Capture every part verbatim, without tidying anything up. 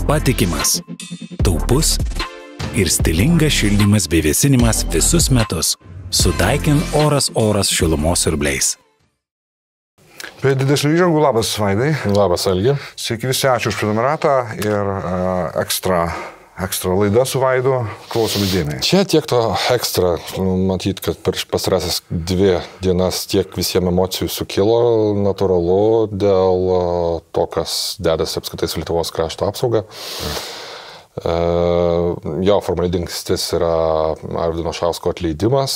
patikimas, taupus ir stilingas šildymas bei vėsinimas visus metus. Su Daikin oras oras šilumos siurbliais. Prie didesnių įžangų, labas Vaidai. Labas Algi. Sveiki visi, ačiū už prenumeratą ir uh, ekstra, ekstra laida su Vaidu. Klausom įdėmiai. Čia tiek to ekstra, matyt, kad per pastarąsias dvi dienas tiek visiems emocijų sukilo, natūralu, dėl to, kas dedasi apskritai su Lietuvos krašto apsauga. Mm. Uh, jo, formaliai dingstis yra Arvydo Anušausko atleidimas.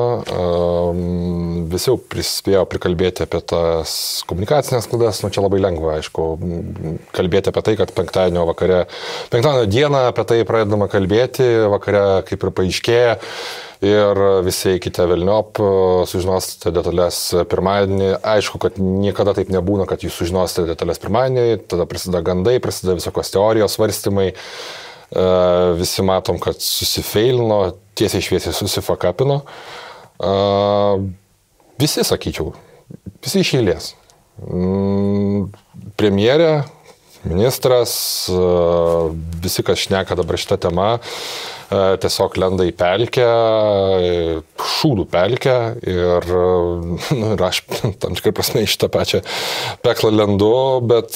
Uh, visi jau prispėjo prikalbėti apie tas komunikacinės klaidas. Nu, čia labai lengva, aišku, kalbėti apie tai, kad penktadienio vakare, penktadienio dieną apie tai pradedama kalbėti, vakare kaip ir paaiškėja. Ir visi eikite velniop, sužinosite detalės pirmadienį. Aišku, kad niekada taip nebūna, kad jūs sužinosite detalės pirmadienį, tada prasideda gandai, prasideda visokios teorijos, svarstymai. Visi matom, kad susifeilino, tiesiai šviesiai susifakapino. Visi, sakyčiau, visi iš eilės. Premjerė, ministras, visi, kas šneka dabar šitą temą, tiesiog lenda į pelkę, šūdų pelkę ir, nu, ir aš tam tikrai prasme iš tą pačią peklą lendu, bet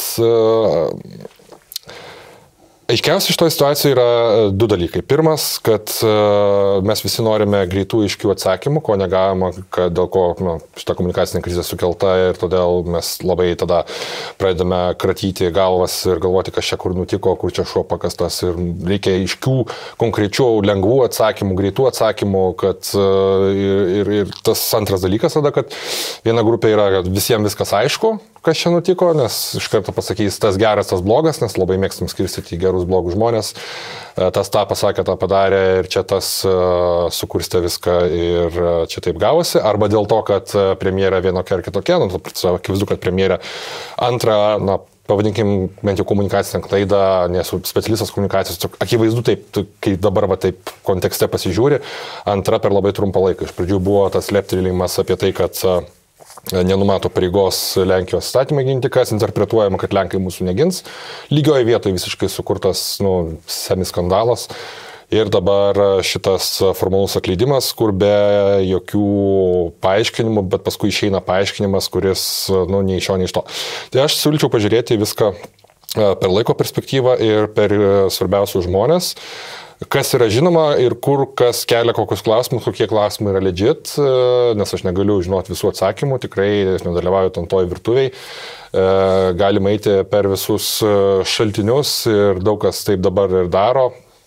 aiškiausiai šitoje situacijoje yra du dalykai. Pirmas, kad mes visi norime greitų aiškių atsakymų, ko negavome, dėl ko nu, šita komunikacinė krizė sukelta ir todėl mes labai tada pradedame kratyti galvas ir galvoti, kas čia kur nutiko, kur čia šuo pakastas ir reikia aiškių, konkrečių, lengvų atsakymų, greitų atsakymų, kad ir, ir, ir tas antras dalykas tada, kad viena grupė yra, kad visiems viskas aišku, kas čia nutiko, nes iš karto pasakys tas geras, tas blogas, nes labai mėgstam skirstyti į gerus, blogus žmonės. Tas tą pasakė, tą padarė ir čia tas uh, sukurstė viską ir uh, čia taip gavosi. Arba dėl to, kad uh, premjerė vienokia ar kitokia, nu, akivaizdu, kad premjerė antrą, na, pavadinkim, bent jau komunikacinę klaidą, nesu specialistas komunikacijos, akivaizdu taip, kai dabar va taip kontekste pasižiūri, antra per labai trumpą laiką. Iš pradžių buvo tas leptelėjimas apie tai, kad uh, nenumato pareigos Lenkijos statymai ginti, kas interpretuojama, kad Lenkai mūsų negins. Lygioje vietoje visiškai sukurtas, nu, semiskandalas. Ir dabar šitas formalus atleidimas, kur be jokių paaiškinimų, bet paskui išeina paaiškinimas, kuris, nu, nei iš šio, nei iš to. Tai aš siūlyčiau pažiūrėti viską per laiko perspektyvą ir per svarbiausius žmonės. Kas yra žinoma ir kur kas kelia kokius klausimus, kokie klausimai yra legit, nes aš negaliu žinoti visų atsakymų, tikrai nedalyvauju toj virtuviai. Galima eiti per visus šaltinius ir daug kas taip dabar ir daro.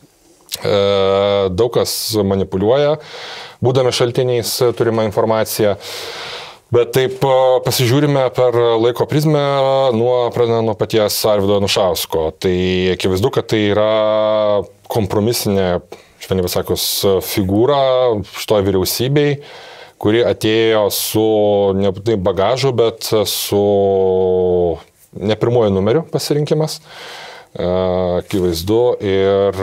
Daug kas manipuliuoja, būdami šaltiniais turimą informaciją. Bet taip pasižiūrime per laiko prizmę, nuo, pradedant nuo paties Arvydo Anušausko. Tai akivaizdu, kad tai yra kompromisinė, švelniai pasakius, figūra šitoj vyriausybei, kuri atėjo su nebūtinai bagažu, bet su ne pirmuoju numeriu pasirinkimas. Akivaizdu ir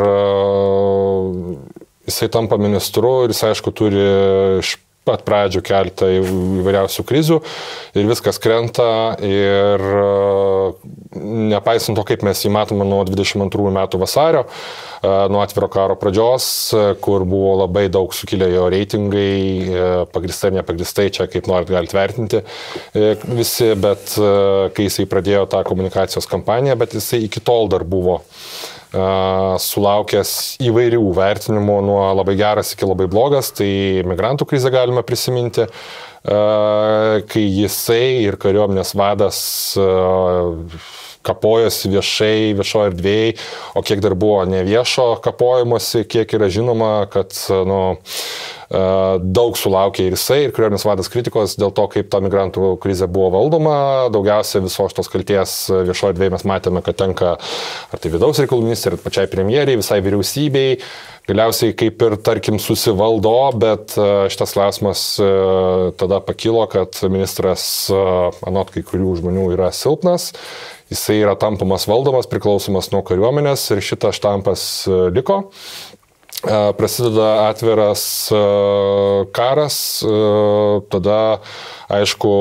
jisai tampa ministru ir jis, aišku, turi iš pat pradžių keletą įvairiausių krizių ir viskas krenta ir nepaisant to, kaip mes jį matome nuo dvidešimt antrųjų metų vasario, nuo atviro karo pradžios, kur buvo labai daug sukilę jo reitingai, pagristai ir nepagristai, čia kaip norit galite vertinti visi, bet kai jisai pradėjo tą komunikacijos kampaniją, bet jisai iki tol dar buvo Uh, sulaukęs įvairių vertinimų nuo labai geras iki labai blogas, tai migrantų krizę galime prisiminti, uh, kai jisai ir kariuomenės vadas uh, kapojosi viešai, viešoje erdvėje, o kiek dar buvo neviešo kapojimuose, kiek yra žinoma, kad nu, daug sulaukė ir jisai, ir kariuomenės vadas kritikos dėl to, kaip ta migrantų krizė buvo valdoma. Daugiausia visos tos kalties viešoje erdvėje mes matėme, kad tenka ar tai vidaus reikalų ministrė, ar pačiai premjeriai, visai vyriausybei. Galiausiai kaip ir, tarkim, susivaldo, bet šitas klausimas tada pakilo, kad ministras, anot kai kurių žmonių, yra silpnas. Jisai yra tampamas valdomas, priklausomas nuo kariuomenės ir šitas štampas liko. prasideda atviras karas, tada, aišku,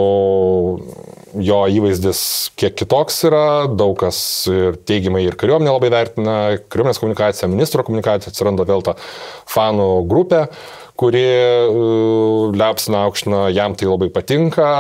jo įvaizdis kiek kitoks yra, daug kas ir teigiamai ir kariuomenė labai vertina, kariuomenės komunikacija, ministro komunikacija, atsiranda vėl ta fanų grupė, kuri liapsina aukština, jam tai labai patinka,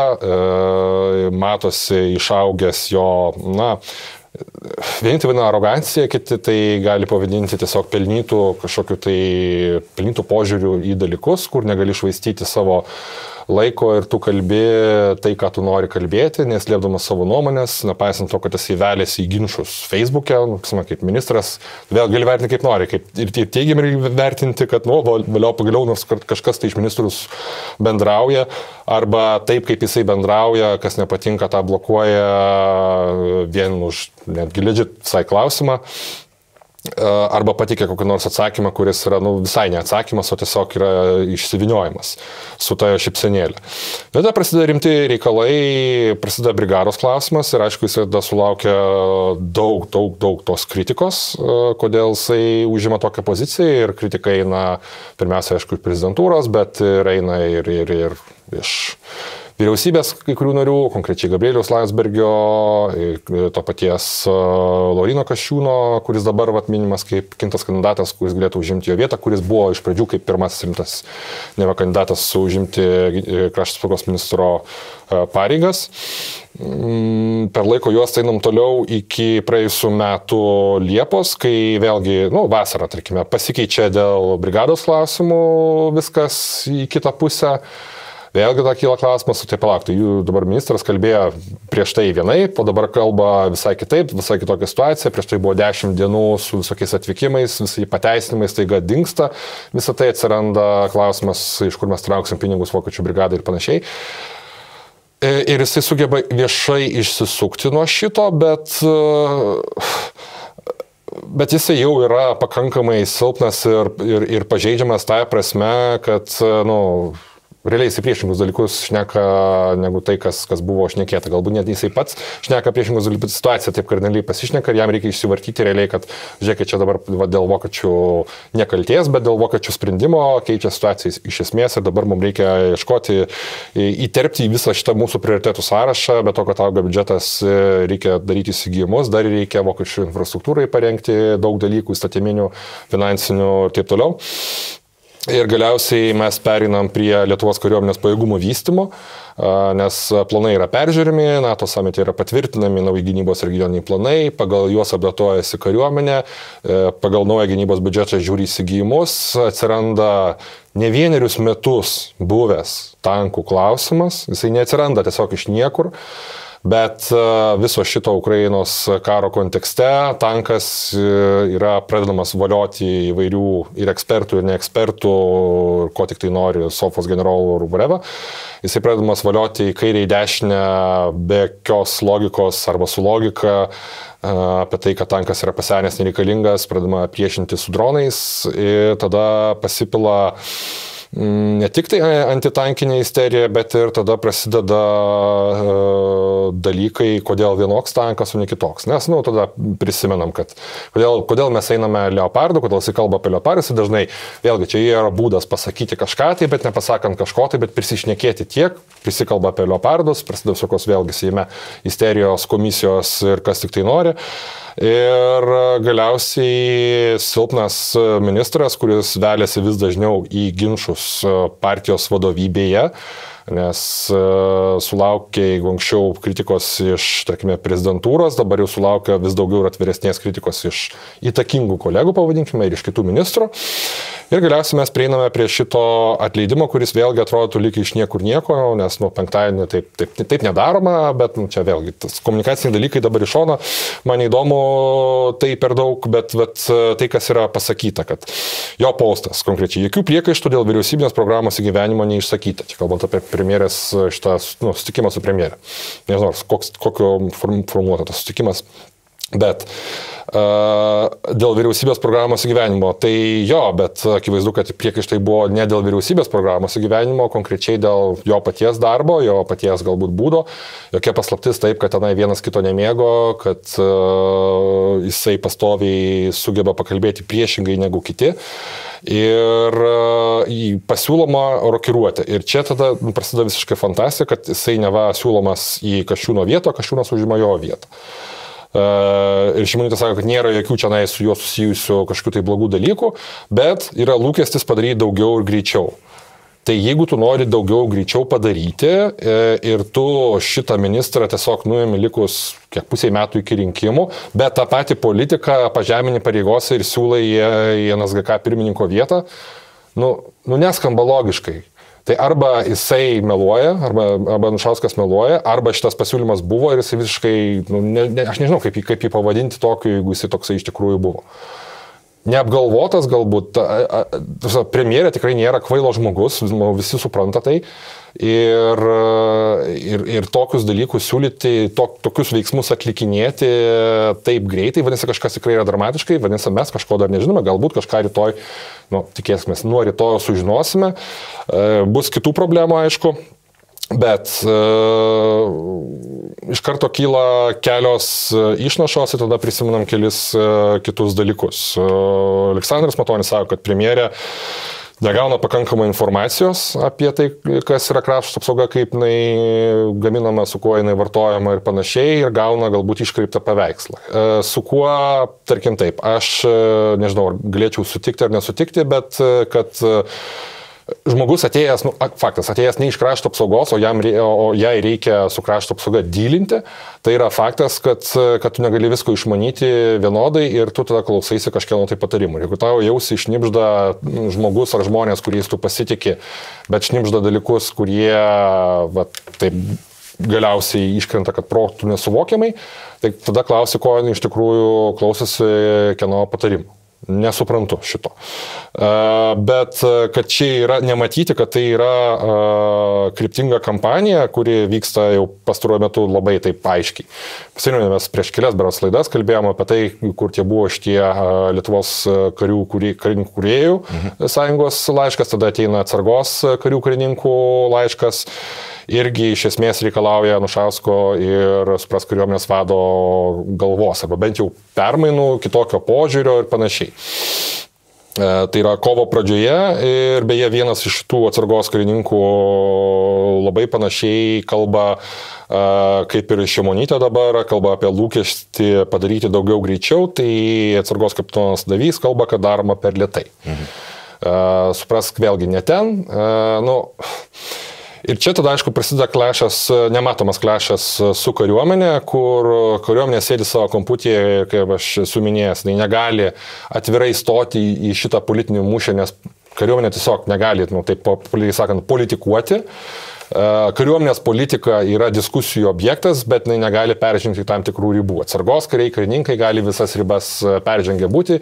matosi išaugęs jo, na, vieni tai vadina arogancija, kiti tai gali pavadinti tiesiog pelnytų kažkokiu tai pelnytų požiūrių į dalykus, kur negali švaistyti savo laiko ir tu kalbi tai, ką tu nori kalbėti, neslėpdamas savo nuomonės, nepaisant to, kad esi įvelėsi į ginčus Facebook'e, nu, kaip ministras, vėl gali vertinti kaip nori, kaip ir teigiamai vertinti, kad, nu, vėliau pagaliau nors kažkas tai iš ministrus bendrauja, arba taip, kaip jisai bendrauja, kas nepatinka, tą blokuoja vien už netgi legit visai klausimą. Arba patikė kokį nors atsakymą, kuris yra nu, visai ne atsakymas, o tiesiog yra išsiviniojimas su ta šipsenėlė. Bet tada prasideda rimti reikalai, prasideda brigados klausimas ir aišku, jis tada sulaukia daug, daug, daug tos kritikos, kodėl jisai užima tokią poziciją ir kritika eina pirmiausia, aišku, iš prezidentūros, bet ir eina ir, ir, ir iš vyriausybės kai kurių narių, konkrečiai Gabrieliaus Landsbergio, to paties Lauryno Kasčiūno, kuris dabar vat, minimas kaip kintas kandidatas, kuris galėtų užimti jo vietą, kuris buvo iš pradžių kaip pirmasis rimtas neva kandidatas užimti krašto apsaugos ministro pareigas. Per laiko juos einam toliau iki praėjusių metų Liepos, kai vėlgi, nu, vasarą, tarkime, pasikeičia dėl brigados klausimų viskas į kitą pusę. Vėlgi tą kyla klausimas, tai palauktų, jų dabar ministras kalbėjo prieš tai vienaip, o dabar kalba visai kitaip, visai kitokia situacija, prieš tai buvo dešimt dienų su visokiais atvykimais, visai pateisinimais, taiga dingsta, visą tai atsiranda klausimas, iš kur mes trauksim pinigus vokiečių brigadai ir panašiai. Ir jisai sugeba viešai išsisukti nuo šito, bet, bet jisai jau yra pakankamai silpnas ir, ir, ir pažeidžiamas tą prasme, kad, nu, realiai jisai priešingus dalykus šneka negu tai, kas, kas buvo šnekėta. Galbūt net jisai pats šneka priešingus dalykus, situacija taip kardinaliai pasišneka ir jam reikia išsivartyti realiai, kad žiūrėkit, čia dabar va, dėl vokiečių nekalties, bet dėl vokiečių sprendimo keičia situaciją iš esmės ir dabar mums reikia ieškoti, įterpti į visą šitą mūsų prioritetų sąrašą, bet to, kad auga biudžetas, reikia daryti įsigijimus, dar reikia vokiečių infrastruktūrai parengti daug dalykų, įstatyminių, finansinių ir taip toliau. Ir galiausiai mes pereinam prie Lietuvos kariuomenės pajėgumų vystymo, nes planai yra peržiūrimi, NATO samite yra patvirtinami nauji gynybos regioniniai planai, pagal juos apdatuojasi kariuomenė, pagal naują gynybos biudžetą žiūri įsigijimus, atsiranda ne vienerius metus buvęs tankų klausimas, jisai neatsiranda tiesiog iš niekur. Bet viso šito Ukrainos karo kontekste tankas yra pradedamas valioti įvairių ir ekspertų, ir neekspertų, ko tik tai nori, sofos generolų ir whatever. Jisai pradedamas valioti į kairę į dešinę be jokios logikos arba su logika apie tai, kad tankas yra pasenęs nereikalingas, pradedama priešinti su dronais ir tada pasipila ne tik tai antitankinė isterija, bet ir tada prasideda uh, dalykai, kodėl vienoks tankas, o ne kitoks. Nes, nu, tada prisimenam, kad kodėl, kodėl mes einame Leopardu, kodėl jis kalba apie Leopardus ir dažnai, vėlgi, čia yra būdas pasakyti kažką tai, bet nepasakant kažko tai, bet prisišnekėti tiek, prisikalba apie Leopardus, prasideda visokios vėlgi Seime isterijos komisijos ir kas tik tai nori. Ir galiausiai silpnas ministras, kuris veliasi vis dažniau į ginčus partijos vadovybėje, nes sulaukė, jeigu anksčiau kritikos iš, tarkime, prezidentūros, dabar jau sulaukia vis daugiau ir atviresnės kritikos iš įtakingų kolegų, pavadinkime, ir iš kitų ministrų. Ir galiausiai mes prieiname prie šito atleidimo, kuris vėlgi atrodo lyg iš niekur nieko, nes nu, penktadienį taip, taip, taip nedaroma, bet nu, čia vėlgi tas komunikaciniai dalykai dabar iš šono, man įdomu tai per daug, bet, bet tai, kas yra pasakyta, kad jo postas konkrečiai, jokių priekaištų dėl vyriausybinės programos įgyvenimo neišsakyta. Čia kalbant apie premjerės šitą nu, susitikimą su premjerė. Nežinau, koks, kokio formuoto tas susitikimas Bet uh, dėl vyriausybės programos įgyvenimo, tai jo, bet akivaizdu, kad priekaištai buvo ne dėl vyriausybės programos įgyvenimo, konkrečiai dėl jo paties darbo, jo paties galbūt būdo. Jokia paslaptis taip, kad tenai vienas kito nemėgo, kad uh, jisai pastoviai sugeba pakalbėti priešingai negu kiti. Ir uh, pasiūloma rokiruoti. Ir čia tada prasideda visiškai fantastika, kad jisai neva siūlomas į Kasčiūno vietą, Kasčiūnas užima jo vietą. Uh, ir Šimonytė sako, kad nėra jokių čia su juo susijusių kažkokių tai blogų dalykų, bet yra lūkestis padaryti daugiau ir greičiau. Tai jeigu tu nori daugiau greičiau padaryti ir tu šitą ministrą tiesiog nuėmi likus kiek pusiai metų iki rinkimų, bet tą patį politiką pažemini pareigose ir siūlai į N S G K pirmininko vietą, nu, nu neskamba logiškai. Tai arba jisai meluoja, arba, arba Anušauskas meluoja, arba šitas pasiūlymas buvo ir jisai visiškai, nu, ne, ne, aš nežinau, kaip, kaip jį pavadinti tokiu, jeigu jisai toksai iš tikrųjų buvo. Neapgalvotas galbūt, a, a, premjerė tikrai nėra kvailo žmogus, visi supranta tai. Ir, ir, ir tokius dalykus siūlyti, to, tokius veiksmus atlikinėti taip greitai, vadinasi, kažkas tikrai yra dramatiškai, vadinasi, mes kažko dar nežinome, galbūt kažką rytoj, nu, tikėsime, nuo rytoj sužinosime, bus kitų problemų, aišku. Bet e, iš karto kyla kelios išnašos ir tada prisimenam kelis e, kitus dalykus. E, Aleksandras Matonis sako, kad premjerė negauna pakankamai informacijos apie tai, kas yra krašto apsauga, kaip jinai gaminama, su kuo jinai vartojama ir panašiai, ir gauna galbūt iškreiptą paveikslą. E, su kuo, tarkim taip, aš nežinau, galėčiau sutikti ar nesutikti, bet kad žmogus atėjęs, nu, faktas, atėjęs ne iš krašto apsaugos, o, jam, o jai reikia su krašto apsauga dylinti, tai yra faktas, kad, kad tu negali visko išmanyti vienodai ir tu tada klausaisi kažkieno tai patarimų. Jeigu tau jausi šnipžda žmogus ar žmonės, kuriais tu pasitikė, bet šnipžda dalykus, kurie va, taip, galiausiai iškrenta, kad protų nesuvokiamai, tai tada klausi, ko iš tikrųjų klausosi kieno patarimų. Nesuprantu šito. Bet kad čia yra nematyti, kad tai yra kryptinga kampanija, kuri vyksta jau pastaruoju metu labai taip aiškiai. Pasirinėme, mes prieš kelias beros laidas kalbėjome apie tai, kur tie buvo šitie Lietuvos karių, karininkų kūrėjų mhm. sąjungos laiškas, tada ateina atsargos karių karininkų laiškas. Irgi iš esmės reikalauja Anušausko ir supras kariuomenės vado galvos, arba bent jau permainų, kitokio požiūrio ir panašiai. E, tai yra kovo pradžioje ir beje vienas iš tų atsargos karininkų labai panašiai kalba, e, kaip ir Šimonytė dabar, kalba apie lūkestį padaryti daugiau greičiau, tai atsargos kapitonas Davys kalba, kad daroma per lėtai. Mhm. E, suprask vėlgi ne ten. E, nu, Ir čia tada, aišku, prasideda klešas, nematomas klešas su kariuomenė, kur kariuomenė sėdi savo komputyje, kaip aš esu minėjęs, tai negali atvirai stoti į šitą politinį mūšį, nes kariuomenė tiesiog negali, nu, taip populiariai sakant, politikuoti. Kariuomenės politika yra diskusijų objektas, bet jinai negali peržengti tam tikrų ribų. Atsargos kariai, karininkai gali visas ribas peržengę būti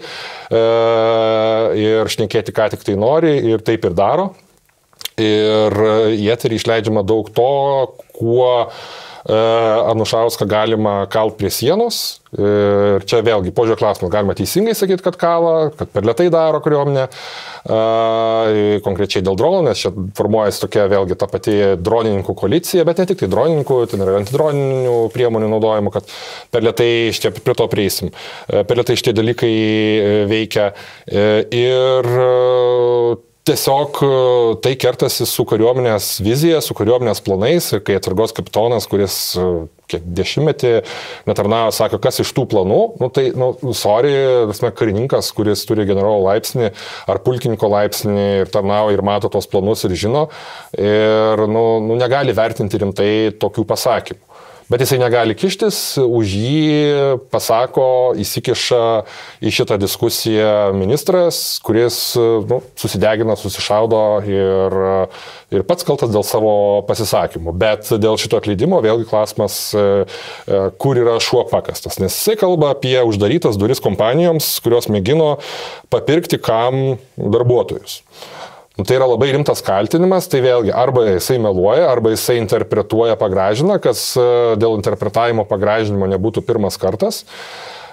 ir šnekėti, ką tik tai nori, ir taip ir daro. Ir į eterį išleidžiama daug to, kuo e, Anušauską galima kalt prie sienos. Ir čia vėlgi požiūrio klausimas, galima teisingai sakyti, kad kala, kad per lėtai daro kariuomenė, e, konkrečiai dėl dronų, nes čia formuojasi tokia vėlgi ta pati dronininkų koalicija, bet ne tik tai dronininkų, ten yra antidroninių priemonių naudojimo, kad per lėtai šitie, prie to prieisim, per lėtai šitie dalykai veikia. E, ir tiesiog tai kertasi su kariuomenės vizija, su kariuomenės planais ir kai atsargos kapitonas, kuris kiek dešimtmetį netarnavo, sako, kas iš tų planų, nu tai, nu, sorry, tasme, karininkas, kuris turi generolo laipsnį ar pulkininko laipsnį ir tarnavo ir mato tos planus ir žino ir, nu, nu negali vertinti rimtai tokių pasakymų. Bet jisai negali kištis, už jį pasako, įsikiša į šitą diskusiją ministras, kuris, nu, susidegina, susišaudo ir, ir pats kaltas dėl savo pasisakymų. Bet dėl šito atleidimo vėlgi klausimas, kur yra šuo pakastas. Nes jisai kalba apie uždarytas duris kompanijoms, kurios mėgino papirkti kam darbuotojus. Nu, tai yra labai rimtas kaltinimas, tai vėlgi arba jisai meluoja, arba jisai interpretuoja pagražina, kas dėl interpretavimo pagražinimo nebūtų pirmas kartas.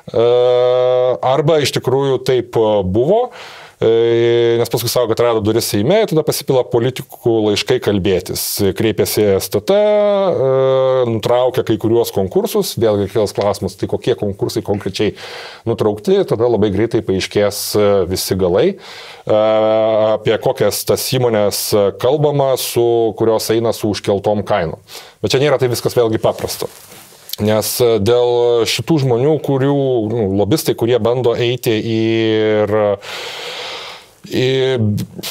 Arba iš tikrųjų taip buvo, nes paskui savo, kad rado duris Seime, tada pasipila politikų laiškai kalbėtis. Kreipėsi S T T, nutraukė kai kuriuos konkursus, vėlgi kėlas klausimas, tai kokie konkursai konkrečiai nutraukti, tada labai greitai paaiškės visi galai, apie kokias tas įmonės kalbama, su kurios eina su užkeltom kainom. Bet čia nėra tai viskas vėlgi paprasto. Nes dėl šitų žmonių, kurių nu, lobistai, kurie bando eiti ir, ir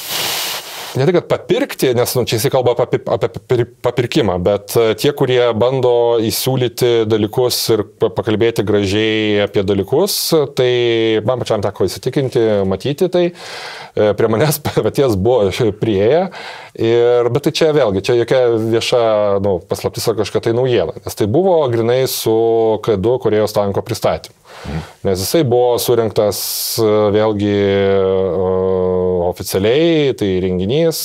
ne tik papirkti, nes nu, čia jisai kalba apie, apie papirkimą, bet tie, kurie bando įsiūlyti dalykus ir pakalbėti gražiai apie dalykus, tai man pačiam teko įsitikinti, matyti tai, prie manęs paties buvo prieėję. Ir, bet tai čia vėlgi, čia jokia vieša nu, paslaptis ar kažkokia tai naujiena, nes tai buvo grinai su K du Korėjos tanko pristatymu. Mm. Nes jisai buvo surinktas vėlgi oficialiai, tai renginys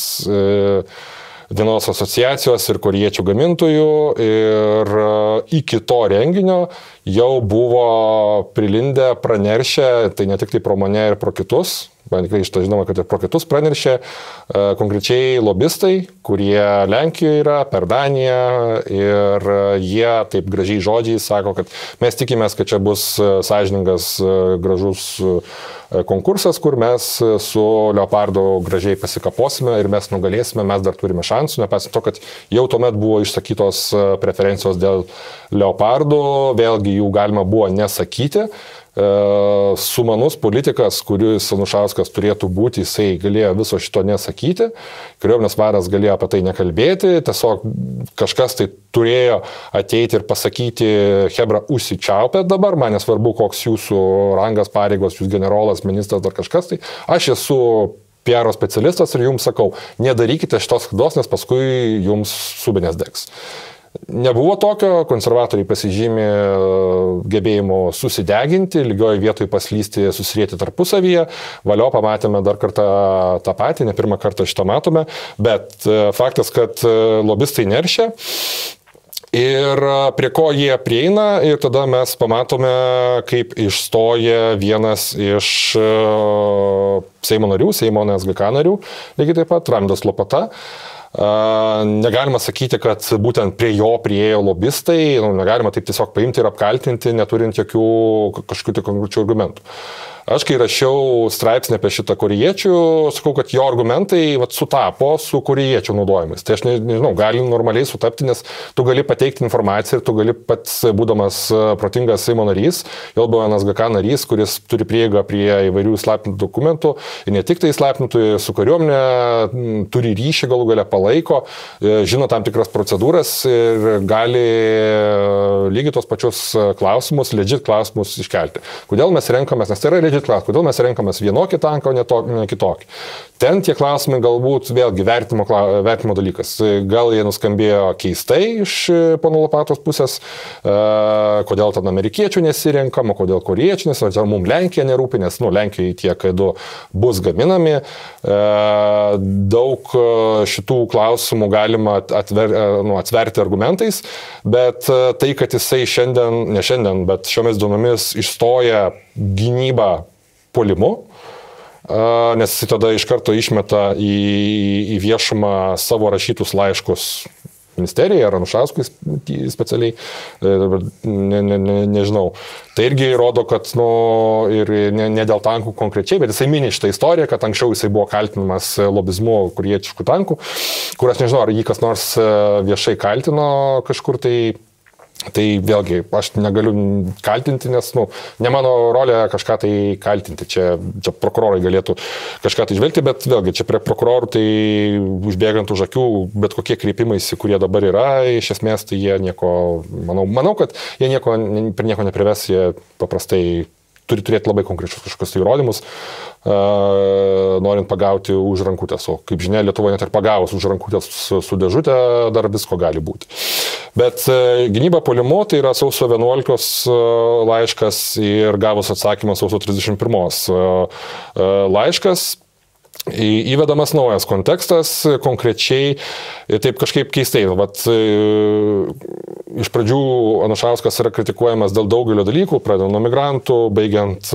vienos asociacijos ir korėjiečių gamintojų ir iki to renginio jau buvo prilindę praneršę, tai ne tik tai pro mane ir pro kitus, man tikrai iš to žinoma, kad ir pro kitus praneršė konkrečiai lobistai, kurie Lenkijoje yra, per Daniją ir jie taip gražiai žodžiai sako, kad mes tikimės, kad čia bus sąžiningas, gražus konkursas, kur mes su Leopardu gražiai pasikaposime ir mes nugalėsime, mes dar turime šansų, nepaisant to, kad jau tuomet buvo išsakytos preferencijos dėl Leopardų, vėlgi jų galima buvo nesakyti. Sumanus politikas, kuris Anušauskas turėtų būti, jisai galėjo viso šito nesakyti, kariuomenės vadas galėjo apie tai nekalbėti, tiesiog kažkas tai turėjo ateiti ir pasakyti, hebra, užsičiaupėt dabar, man nesvarbu, koks jūsų rangas, pareigos, jūs generolas, ministras, dar kažkas, tai aš esu P R specialistas ir jums sakau, nedarykite šitos klaidos, nes paskui jums subinės degs. Nebuvo tokio, konservatoriai pasižymė gebėjimo susideginti, lygioje vietoje paslysti, susirieti tarpusavyje, valio pamatėme dar kartą tą patį, ne pirmą kartą šitą matome, bet faktas, kad lobistai neršia ir prie ko jie prieina ir tada mes pamatome, kaip išstoja vienas iš Seimo narių, Seimo N S G K narių, lygiai taip pat, Raimundas Lopata. Negalima sakyti, kad būtent prie jo priėjo lobistai, nu, negalima taip tiesiog paimti ir apkaltinti, neturint jokių kažkokių tai konkrečių argumentų. Aš kai rašiau straipsnį apie šitą korėjiečių, sakau, kad jo argumentai vat, sutapo su korėjiečių naudojimais. Tai aš ne, nežinau, gali normaliai sutapti, nes tu gali pateikti informaciją ir tu gali pats, būdamas protingas Seimo narys, jau buvo N S G K narys, kuris turi prieigą prie įvairių įslaptintų dokumentų, ir ne tik tai įslaptintų su kariuomenė, turi ryšį galų gale palaiko, žino tam tikras procedūras ir gali lygiai tos pačius klausimus, legit klausimus iškelti. Kodėl mes renkamės, nes tai yra legit klausimas, kodėl mes renkamės vienokį tanką, o ne, to, ne kitokį. Ten tie klausimai galbūt vėlgi vertimo, vertimo dalykas. Gal jie nuskambėjo keistai iš pono Lopatos pusės, kodėl ten amerikiečių nesirenkama, kodėl korėjiečių nesirenkama, ar mums Lenkija nerūpi, nes nu, Lenkijoje tie K du bus gaminami. Daug šitų klausimų galima atver, nu, atsverti argumentais, bet tai, kad jisai šiandien, ne šiandien, bet šiomis dienomis išstoja gynybą puolimu, nes jis tada iš karto išmeta į, į viešumą savo rašytus laiškus ministerijai ar Anušauskui specialiai, ne, ne, ne, nežinau. Tai irgi rodo, kad nu, ir ne, ne dėl tankų konkrečiai, bet jisai mini šitą istoriją, kad anksčiau jisai buvo kaltinamas lobizmu korėjiečių tankų, kur aš nežinau, ar jį kas nors viešai kaltino kažkur tai. Tai vėlgi, aš negaliu kaltinti, nes nu, ne mano rolė kažką tai kaltinti, čia, čia prokurorai galėtų kažką tai žvelgti, bet vėlgi, čia prie prokurorų tai užbėgant už akių, bet kokie kreipimaisi, kurie dabar yra, iš esmės tai jie nieko, manau, manau kad jie nieko, prie nieko neprives, jie paprastai turi turėti labai konkrečius kažkokius įrodymus, uh, norint pagauti už rankutės, o kaip žinia, Lietuvoje net ir pagavus už rankutės su, su dėžutė dar visko gali būti. Bet uh, gynyba puolimu tai yra sausio vienuoliktos uh, laiškas ir gavus atsakymą sausio trisdešimt pirmos uh, uh, laiškas. įvedamas naujas kontekstas, konkrečiai ir taip kažkaip keistai. Vat, iš pradžių Anušauskas yra kritikuojamas dėl daugelio dalykų, pradedant nuo migrantų, baigiant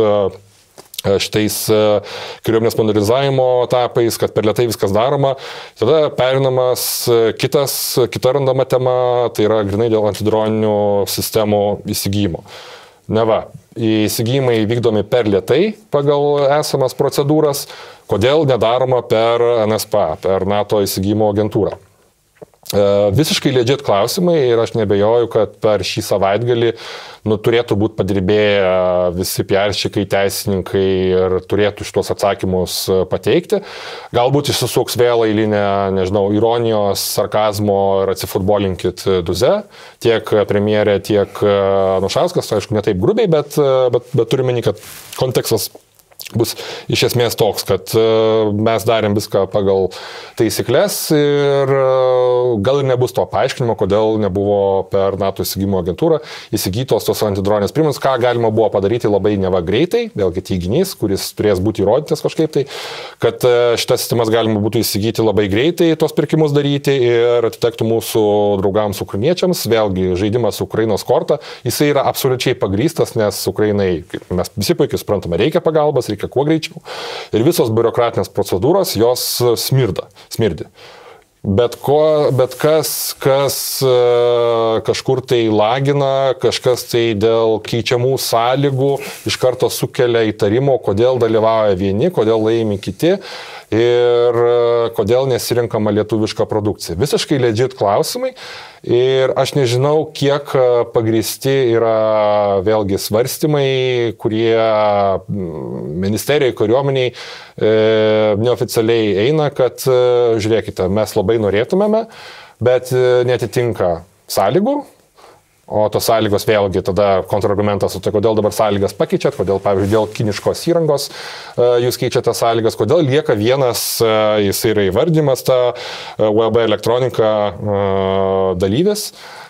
šitais kariuomenės modernizavimo etapais, kad per lėtai viskas daroma. Tada perinamas kitas, kita randama tema, tai yra grinai dėl antidroninių sistemų įsigymo. Neva, įsigymai vykdomi per lėtai pagal esamas procedūras, kodėl nedaroma per N S P A, per NATO įsigymo agentūrą. Visiškai legit klausimai ir aš nebejoju, kad per šį savaitgalį nu, turėtų būti padirbėję visi piarščikai, teisininkai ir turėtų šitos atsakymus pateikti. Galbūt išsisuks vėl eilinę, nežinau, ironijos, sarkazmo ir atsifutbolinkit duze. Tiek premjerė, tiek Anušauskas, aišku, ne taip grubiai, bet, bet, bet turime, kad kontekstas bus iš esmės toks, kad mes darėm viską pagal taisyklės ir gal ir nebus to paaiškinimo, kodėl nebuvo per NATO įsigymo agentūrą įsigytos tos antidroninės priemonės, ką galima buvo padaryti labai neva greitai, vėlgi teiginys, kuris turės būti įrodytas kažkaip tai, kad šitas sistemas galima būtų įsigyti labai greitai, tos pirkimus daryti ir atitektų mūsų draugams ukrainiečiams, vėlgi žaidimas Ukrainos korta, jisai yra absoliučiai pagrįstas, nes Ukrainai, kaip mes visi puikiai suprantame, reikia pagalbas, reikia kuo greičiau. Ir visos biurokratinės procedūros, jos smirda, smirdi. Bet, ko, bet kas, kas kažkur tai lagina, kažkas tai dėl keičiamų sąlygų iš karto sukelia įtarimo, kodėl dalyvauja vieni, kodėl laimi kiti ir kodėl nesirinkama lietuviška produkcija. Visiškai legit klausimai. Ir aš nežinau, kiek pagrįsti yra vėlgi svarstymai, kurie ministerijai, kariuomeniai e, neoficialiai eina, kad žiūrėkite, mes labai norėtumėme, bet netitinka sąlygų. O tos sąlygos vėlgi tada kontrargumentas, tai kodėl dabar sąlygas pakeičiat, kodėl, pavyzdžiui, dėl kiniškos įrangos jūs keičiate sąlygas, kodėl lieka vienas, jis yra įvardymas, ta U A B elektronika dalyvis.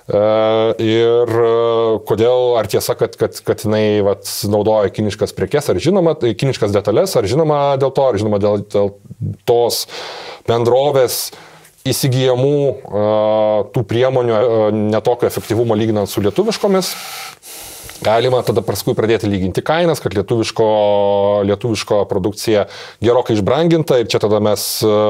Ir kodėl, ar tiesa, kad, kad, kad jinai vat, naudoja kiniškas prekes, ar žinoma, kiniškas detalės, ar žinoma dėl to, ar žinoma dėl, dėl tos bendrovės įsigijamų tų priemonių netokio efektyvumo lyginant su lietuviškomis. Galima tada paskui pradėti lyginti kainas, kad lietuviško, lietuviško produkcija gerokai išbranginta ir čia tada mes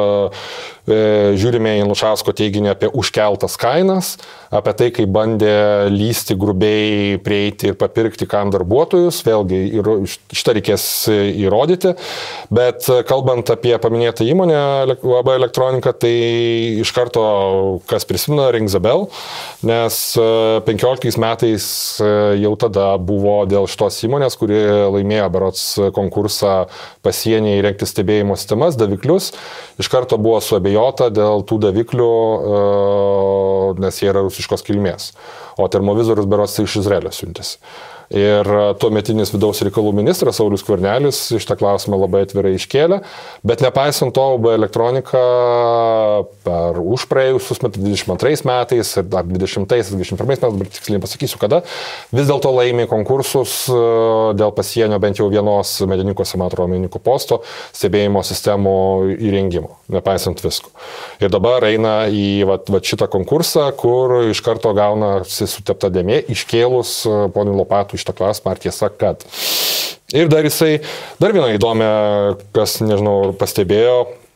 e, žiūrime į Anušausko teiginį apie užkeltas kainas, apie tai, kaip bandė lysti grubiai prieiti ir papirkti kam darbuotojus, vėlgi ir šitą reikės įrodyti, bet kalbant apie paminėtą įmonę U A B elektroniką, tai iš karto, kas prisimena, rings a bell, nes penkioliktais metais jau tada buvo dėl šitos įmonės, kuri laimėjo berods konkursą pasienyje įrengti stebėjimo sistemas, daviklius. Iš karto buvo suabejota dėl tų daviklių, nes jie yra rusiškos kilmės. O termovizorius berods iš Izraelio siuntėsi. Ir tuometinis vidaus reikalų ministras Saulius Skvernelis šitą klausimą labai atvirai iškėlė, bet nepaisant to, U A B elektronika per užpraėjusius metus dvidešimt antrais metais ir dar dvidešimtais, dvidešimt pirmais metais, bet tiksliai pasakysiu kada, vis dėlto laimė konkursus dėl pasienio bent jau vienos medininkuose, man atrodo, medininkų posto stebėjimo sistemų įrengimo, nepaisant visko. Ir dabar eina į vat, vat šitą konkursą, kur iš karto gauna sutepta dėmė, iškėlus ponui Lopatui šitą klausimą, ar tiesa, kad. Ir dar jisai, dar vieną įdomią, kas, nežinau, pastebėjo,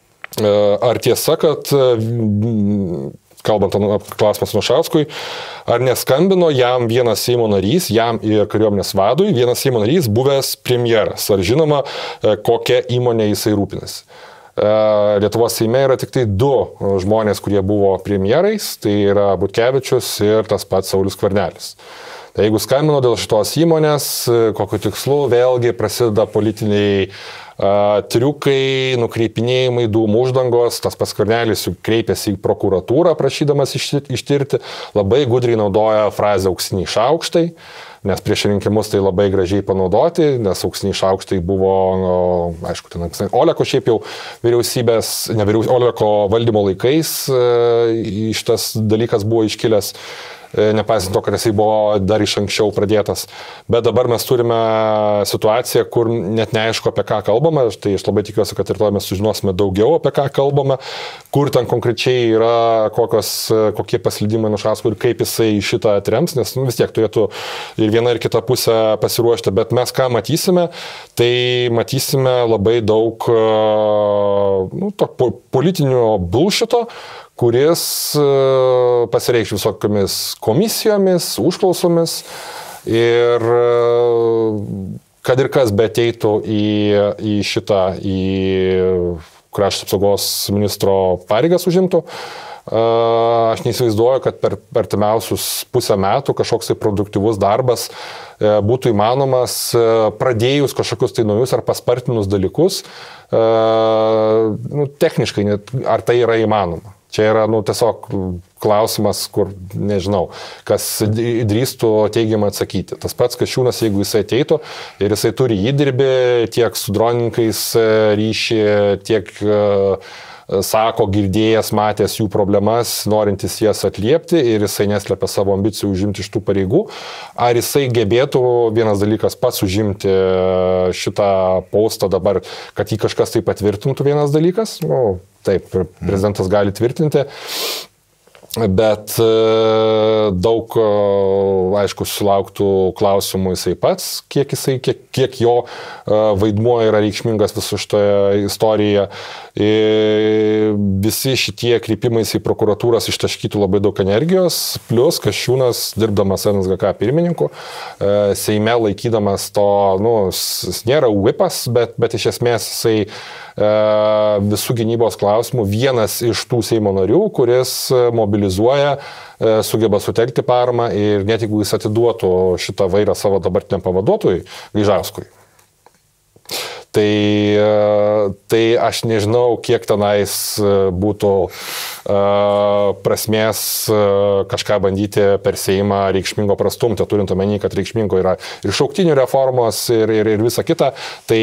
ar tiesa, kad, kalbant klausimas Anušauskui, ar neskambino jam vienas Seimo narys, jam ir kariuomenės vadui, vienas Seimo narys buvęs premjeras, ar žinoma, kokią įmonę jisai rūpinasi. Lietuvos Seime yra tik tai du žmonės, kurie buvo premjerais, tai yra Butkevičius ir tas pats Saulius Skvernelis. Tai jeigu skambino dėl šitos įmonės, kokiu tikslu, vėlgi prasideda politiniai a, triukai, nukreipinėjimai, dūmų uždangos, tas pats Skvernelis kreipėsi į prokuratūrą prašydamas ištirti, labai gudriai naudoja frazę auksiniai šaukštai, nes prieš rinkimus tai labai gražiai panaudoti, nes auksiniai šaukštai buvo, no, aišku, ten Oleko šiaip jau vyriausybės, ne vyriausybės, Oleko valdymo laikais e, šitas dalykas buvo iškilęs, nepaisant to, kad jisai buvo dar iš anksčiau pradėtas. Bet dabar mes turime situaciją, kur net neaišku, apie ką kalbama. kalbame, tai aš labai tikiuosi, kad rytoj mes sužinosime daugiau, apie ką kalbame, kur ten konkrečiai yra, kokios, kokie paslydimai Anušauskui ir kaip jisai šitą atrems, nes nu, vis tiek turėtų ir viena ir kita pusė pasiruošti, bet mes ką matysime, tai matysime labai daug nu, to politinio bullshito, kuris pasireikš visokiamis komisijomis, užklausomis ir kad ir kas beateitų į, į šitą, į krašto apsaugos ministro pareigas užimtų, aš neįsivaizduoju, kad per artimiausius pusę metų kažkoks tai produktyvus darbas būtų įmanomas pradėjus kažkokius tai naujus ar paspartinus dalykus, nu, techniškai, ar tai yra įmanoma. Čia yra nu, tiesiog klausimas, kur nežinau, kas drįstų teigiamai atsakyti. Tas pats Kasčiūnas, jeigu jisai ateitų ir jisai turi įdirbį tiek su dronininkais ryšį, tiek sako, girdėjęs, matęs jų problemas, norintis jas atliepti ir jisai neslepia savo ambicijų užimti iš tų pareigų. Ar jisai gebėtų vienas dalykas pats užimti šitą postą dabar, kad jį kažkas tai patvirtintų vienas dalykas? Nu, taip, prezidentas gali tvirtinti. Bet daug, aišku, sulauktų klausimų jisai pats, kiek, jisai, kiek, kiek jo vaidmuo yra reikšmingas viso šitoje istorijoje. Visi šitie kreipimais į prokuratūras ištaškytų labai daug energijos, plus Kasčiūnas, dirbdamas N S G K pirmininku, Seime laikydamas to, nu, jis nėra whipas, bet, bet iš esmės jisai visų gynybos klausimų vienas iš tų Seimo narių, kuris mobilizuoja, sugeba sutelkti paramą ir net jeigu jis atiduotų šitą vairą savo dabartiniam pavaduotojui, Gaižauskui. Tai, tai aš nežinau, kiek tenais būtų prasmės kažką bandyti per Seimą reikšmingo prastumti, turint omeny, kad reikšmingo yra ir šauktinių reformos ir, ir, ir visa kita. Tai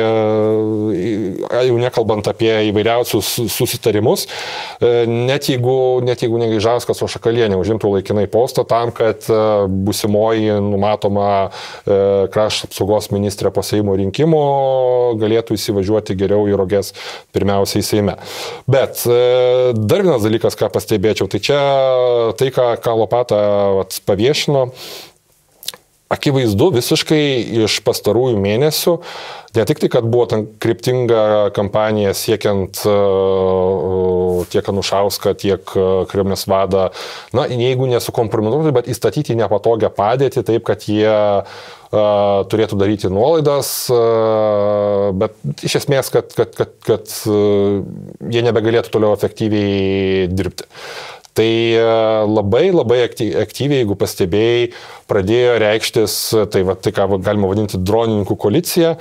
jau nekalbant apie įvairiausius susitarimus, net jeigu, net jeigu ne Gaižauskas, o Šakalienė užimtų laikinai postą tam, kad busimoji numatoma krašto apsaugos ministrė po Seimo rinkimų galėtų įsivažiuoti geriau į roges pirmiausiai Seime. Bet dar vienas dalykas, ką pastebėčiau, tai čia tai, ką, ką Lopata vat, paviešino, akivaizdu visiškai iš pastarųjų mėnesių, ne tik tai, kad buvo ten kryptinga kampanija siekiant uh, tiek Anušauską, tiek uh, kariuomenės vadą, na, jeigu nesukompromituoti, bet įstatyti į nepatogią padėtį, taip, kad jie uh, turėtų daryti nuolaidas, uh, bet iš esmės, kad, kad, kad, kad uh, jie nebegalėtų toliau efektyviai dirbti. Tai labai, labai aktyviai, jeigu pastebėjai, pradėjo reikštis, tai, va, tai ką galima vadinti dronininkų koalicija,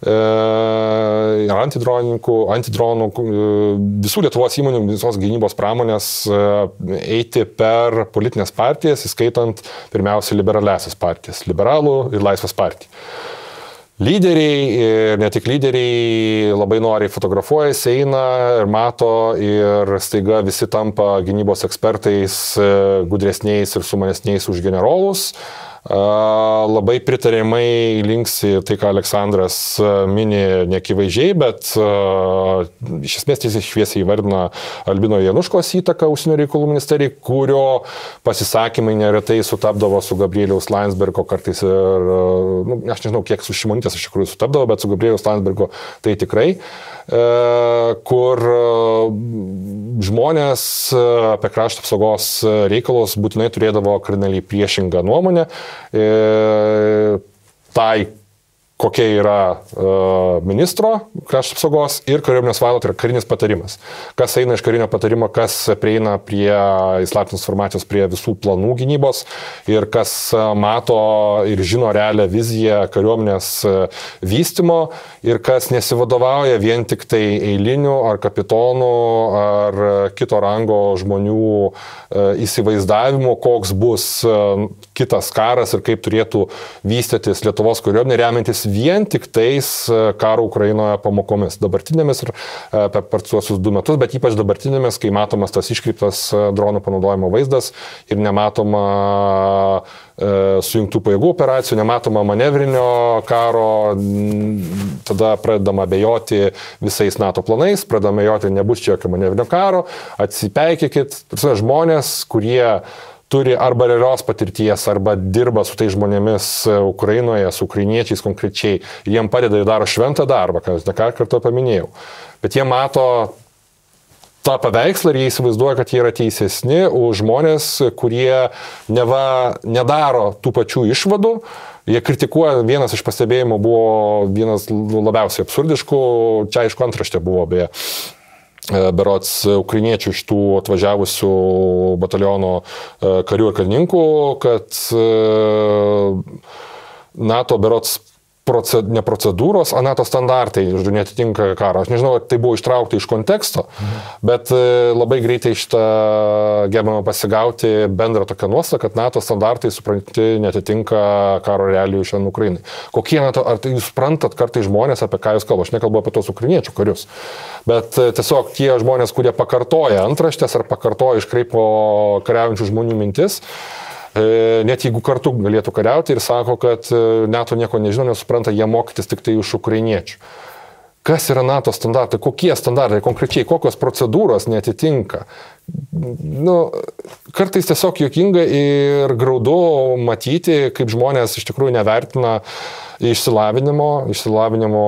ir antidronininkų, antidronų, visų Lietuvos įmonių, visos gynybos pramonės eiti per politinės partijas, įskaitant pirmiausia liberaliasias partijas, liberalų ir Laisvės partiją. Lyderiai ir ne tik lyderiai labai noriai fotografuojasi, eina ir mato ir staiga visi tampa gynybos ekspertais, gudresniais ir sumanesniais už generolus. Labai pritariamai linksi tai, ką Aleksandras mini neakivaizdžiai, bet iš esmės tiesiai šviesiai įvardina Albino Januškos įtaką užsienio reikalų ministerijai, kurio pasisakymai neretai sutapdavo su Gabrieliaus Landsbergo, kartais ir, nu, aš nežinau, kiek su Šimonytės iš tikrųjų sutapdavo, bet su Gabrieliaus Landsbergo tai tikrai, kur žmonės apie krašto apsaugos reikalus būtinai turėdavo kardinaliai priešingą nuomonę. Tai, kokia yra uh, ministro krašto apsaugos ir kariuomenės vado, tai yra karinis patarimas. Kas eina iš karinio patarimo, kas prieina prie įslaptintos informacijos, prie visų planų gynybos ir kas uh, mato ir žino realią viziją kariuomenės uh, vystymo ir kas nesivadovauja vien tik tai eilinių ar kapitonų ar kito rango žmonių uh, įsivaizdavimu, koks bus uh, kitas karas ir kaip turėtų vystytis Lietuvos kariuomenė, remiantis vien tik tais karo Ukrainoje pamokomis, dabartinėmis ir per partuosius du metus, bet ypač dabartinėmis, kai matomas tas iškreiptas dronų panaudojimo vaizdas ir nematoma sujungtų pajėgų operacijų, nematoma manevrinio karo, tada pradedama abejoti visais NATO planais, pradedama abejoti, nebus čia jokio manevrinio karo, atsipeikėkit, žmonės, kurie turi arba realios patirties, arba dirba su tai žmonėmis Ukrainoje, su ukrainiečiais konkrečiai, jiem padeda ir daro šventą darbą, ką aš ne ką kartą paminėjau. Bet jie mato tą paveikslą ir jie įsivaizduoja, kad jie yra teisesni už žmonės, kurie neva nedaro tų pačių išvadų. Jie kritikuoja, vienas iš pastebėjimų buvo vienas labiausiai absurdiškų, čia aišku antraštė buvo beje. Berods ukrainiečių iš tų atvažiavusių bataliono karių ir karininkų, kad NATO berods proced, ne procedūros, o NATO standartai, žodžiu, netitinka karo. Aš nežinau, tai buvo ištraukta iš konteksto, bet labai greitai šitą gebama pasigauti bendrą tokią nuostatą, kad NATO standartai, supranti, netitinka karo realijų šiandien Ukrainai. Kokie NATO, ar tai jūs suprantat kartai žmonės, apie ką jūs kalba? Aš nekalbu apie tos ukrainiečių karius, bet tiesiog tie žmonės, kurie pakartoja antraštės ar pakartoja iškreipo kariaujančių žmonių mintis, net jeigu kartu galėtų kariauti ir sako, kad NATO nieko nežino, nesupranta, jie mokytis tik tai iš ukrainiečių. Kas yra NATO standartai, kokie standartai konkrečiai, kokios procedūros netitinka. Nu, kartais tiesiog juokinga ir graudu matyti, kaip žmonės iš tikrųjų nevertina išsilavinimo, išsilavinimo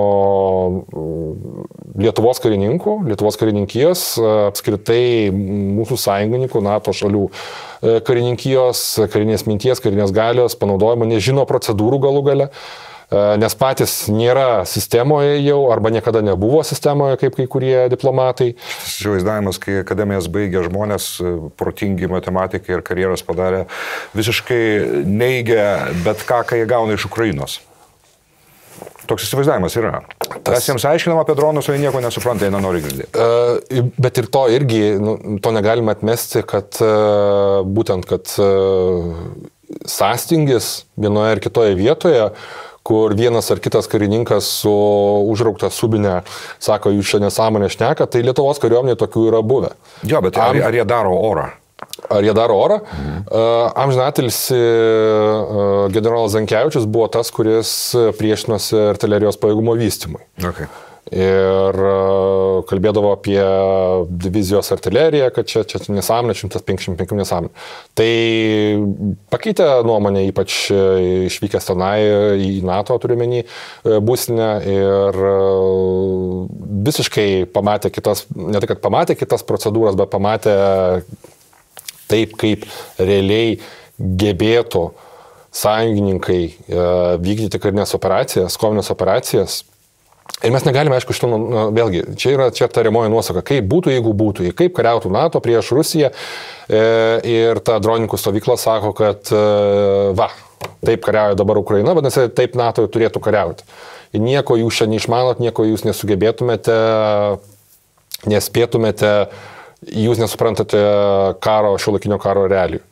Lietuvos karininkų, Lietuvos karininkijos, apskritai mūsų sąjungininkų, NATO šalių karininkijos, karinės minties, karinės galios panaudojimo, nežino procedūrų galų gale, nes patys nėra sistemoje jau, arba niekada nebuvo sistemoje, kaip kai kurie diplomatai. Įsivaizdavimas, kai akademijas baigė žmonės, protingi matematikai ir karjeras padarė, visiškai neigia bet ką, ką jie gauna iš Ukrainos. Toks įsivaizdavimas yra. Tas... Mes jiems aiškinam apie dronus, o jie nieko nesupranta, jie nenori girdėti. Uh, bet ir to irgi, nu, to negalime atmesti, kad uh, būtent, kad uh, sąstingis vienoje ar kitoje vietoje, kur vienas ar kitas karininkas su užraukta subinė sako, jūs čia nesąmonė šneka, tai Lietuvos kariuomenė tokių yra buvę. Jo, bet ar, ar jie daro orą? Ar jie daro orą? Mhm. Amžinatilsi generolas Zankevičius buvo tas, kuris priešinosi artilerijos pajėgumo vystymui. Okay. Ir kalbėdavo apie divizijos artileriją, kad čia, čia nesąmonė, šimtas penkiasdešimt penki nesąmonė. Tai pakeitė nuomonę, ypač išvykęs tenai į NATO, turiuomenį, būstinę ir visiškai pamatė kitas, ne tai, kad pamatė kitas procedūras, bet pamatė taip, kaip realiai gebėtų sąjungininkai vykdyti karinės operacijas, kovinės operacijas. Ir mes negalime, aišku, šitą, vėlgi, čia yra čia tariamoji nuosaka, kaip būtų, jeigu būtų, kaip kariautų NATO prieš Rusiją. Ir ta dronininkų stovykla sako, kad va, taip kariauja dabar Ukraina, vadinasi, taip NATO turėtų kariauti. Ir nieko jūs čia neišmanot, nieko jūs nesugebėtumėte, nespėtumėte, jūs nesuprantate karo, šiuolaikinio karo realijų.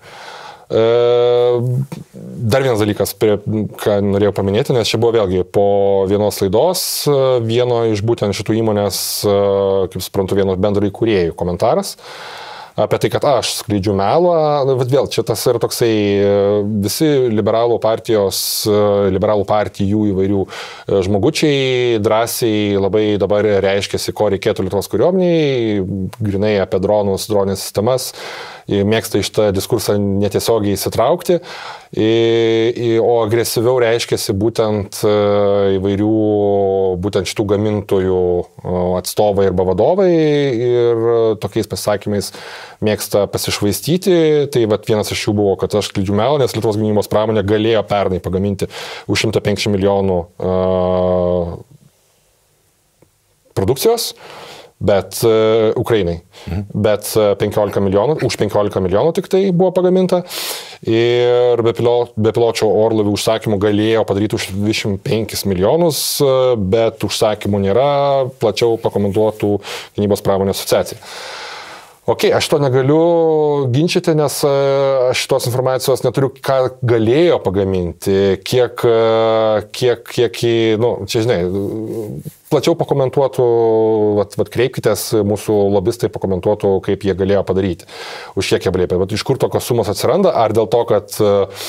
Dar vienas dalykas, ką norėjau paminėti, nes čia buvo vėlgi po vienos laidos vieno iš būtent šitų įmonės, kaip suprantu, vieno bendro įkūrėjų komentaras apie tai, kad aš skleidžiu melą, bet vėl čia tas yra toksai, visi liberalų partijos, liberalų partijų įvairių žmogučiai drąsiai labai dabar reiškiasi, ko reikėtų Lietuvos kariuomeniai, grinai apie dronus, droninės sistemas, mėgsta iš tą diskursą netiesiogiai įsitraukti, o agresyviau reiškiasi būtent įvairių, būtent šitų gamintojų atstovai arba vadovai ir tokiais pasisakymais mėgsta pasišvaistyti. Tai vat vienas iš jų buvo, kad aš skleidžiu melą, nes Lietuvos gynybos pramonė galėjo pernai pagaminti už šimtą penkiasdešimt milijonų uh, produkcijos. Bet uh, Ukrainai, mhm. bet uh, penkiolika milijonų, už penkiolika milijonų tik tai buvo pagaminta ir bepiločio orlaivių užsakymų galėjo padaryti už dvidešimt penkis milijonus, uh, bet užsakymų nėra, plačiau pakomentuotų gynybos pramonės asociacija. Ok, aš to negaliu ginčyti, nes aš šitos informacijos neturiu, ką galėjo pagaminti, kiek, kiek, kiek, nu, čia žinai, plačiau pakomentuotų, vat, vat kreipkitės, mūsų lobistai pakomentuotų, kaip jie galėjo padaryti, už kiek jie galėjo. Bet iš kur tokios sumos atsiranda, ar dėl to, kad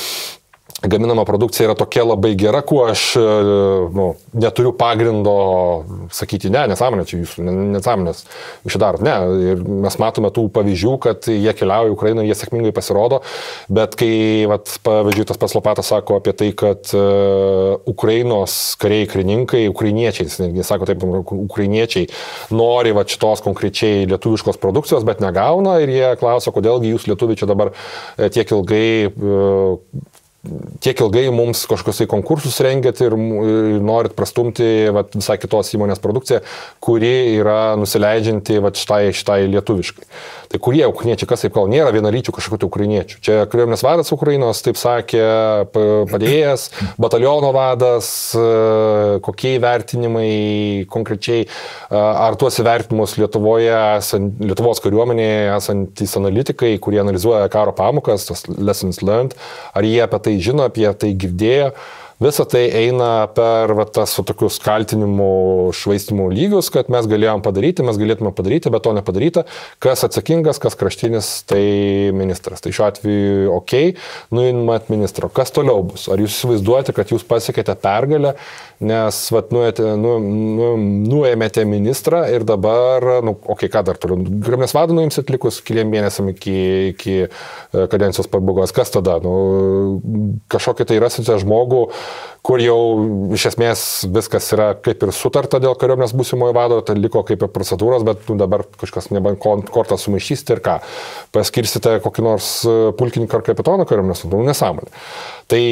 gaminama produkcija yra tokia labai gera, kuo aš nu, neturiu pagrindo sakyti, ne, nesąmonė, čia jūsų nesąmonės, jūs čia darot, ne. Ir mes matome tų pavyzdžių, kad jie keliauja į Ukrainą, jie sėkmingai pasirodo, bet kai, vat, pavyzdžiui, tas pats Lopatas sako apie tai, kad uh, Ukrainos kariai, karininkai, ukrainiečiai, netgi sako taip, ukrainiečiai nori vat, šitos konkrečiai lietuviškos produkcijos, bet negauna ir jie klausia, kodėlgi jūs lietuviai čia dabar tiek ilgai uh, tiek ilgai mums kažkokius tai konkursus rengiat ir norit prastumti vat, visai kitos įmonės produkciją, kuri yra nusileidžianti vat, štai, štai lietuviškai. Tai kurie ukrainiečiai, kas taip kal, nėra vienalyčių kažkokių tai ukrainiečių. Čia kariuomenės vadas Ukrainos, taip sakė, padėjėjas, bataliono vadas, kokie įvertinimai konkrečiai, ar tuos įvertinimus Lietuvoje, Lietuvos kariuomenėje esantys analitikai, kurie analizuoja karo pamokas, tas lessons learned, ar jie apie tai žino, apie tai girdėjo. Visa tai eina per va, tas su tokius kaltinimų švaistimų lygius, kad mes galėjom padaryti, mes galėtume padaryti, bet to nepadaryta. Kas atsakingas, kas kraštinis, tai ministras. Tai šiuo atveju, okei, okay, nuimat ministro. Kas toliau bus? Ar jūs įsivaizduojate, kad jūs pasiekėte pergalę, nes vat, nuėmėte, nu, nu, nuėmėte ministrą ir dabar, nu, okei, okay, ką dar toliau? Kariuomenės vadą nuimsit likus keliam mėnesiam iki, iki kadencijos pabaigos. Kas tada? Nu, kažkokį tai rasite žmogų, kur jau iš esmės viskas yra kaip ir sutarta dėl kariuomenės būsimojo vado, tai liko kaip ir procedūros, bet nu, dabar kažkas nebent kortą sumaišysite ir ką. Paskirsite kokį nors pulkininką ar kapitoną kariuomenės, nu, nesąmonė. Tai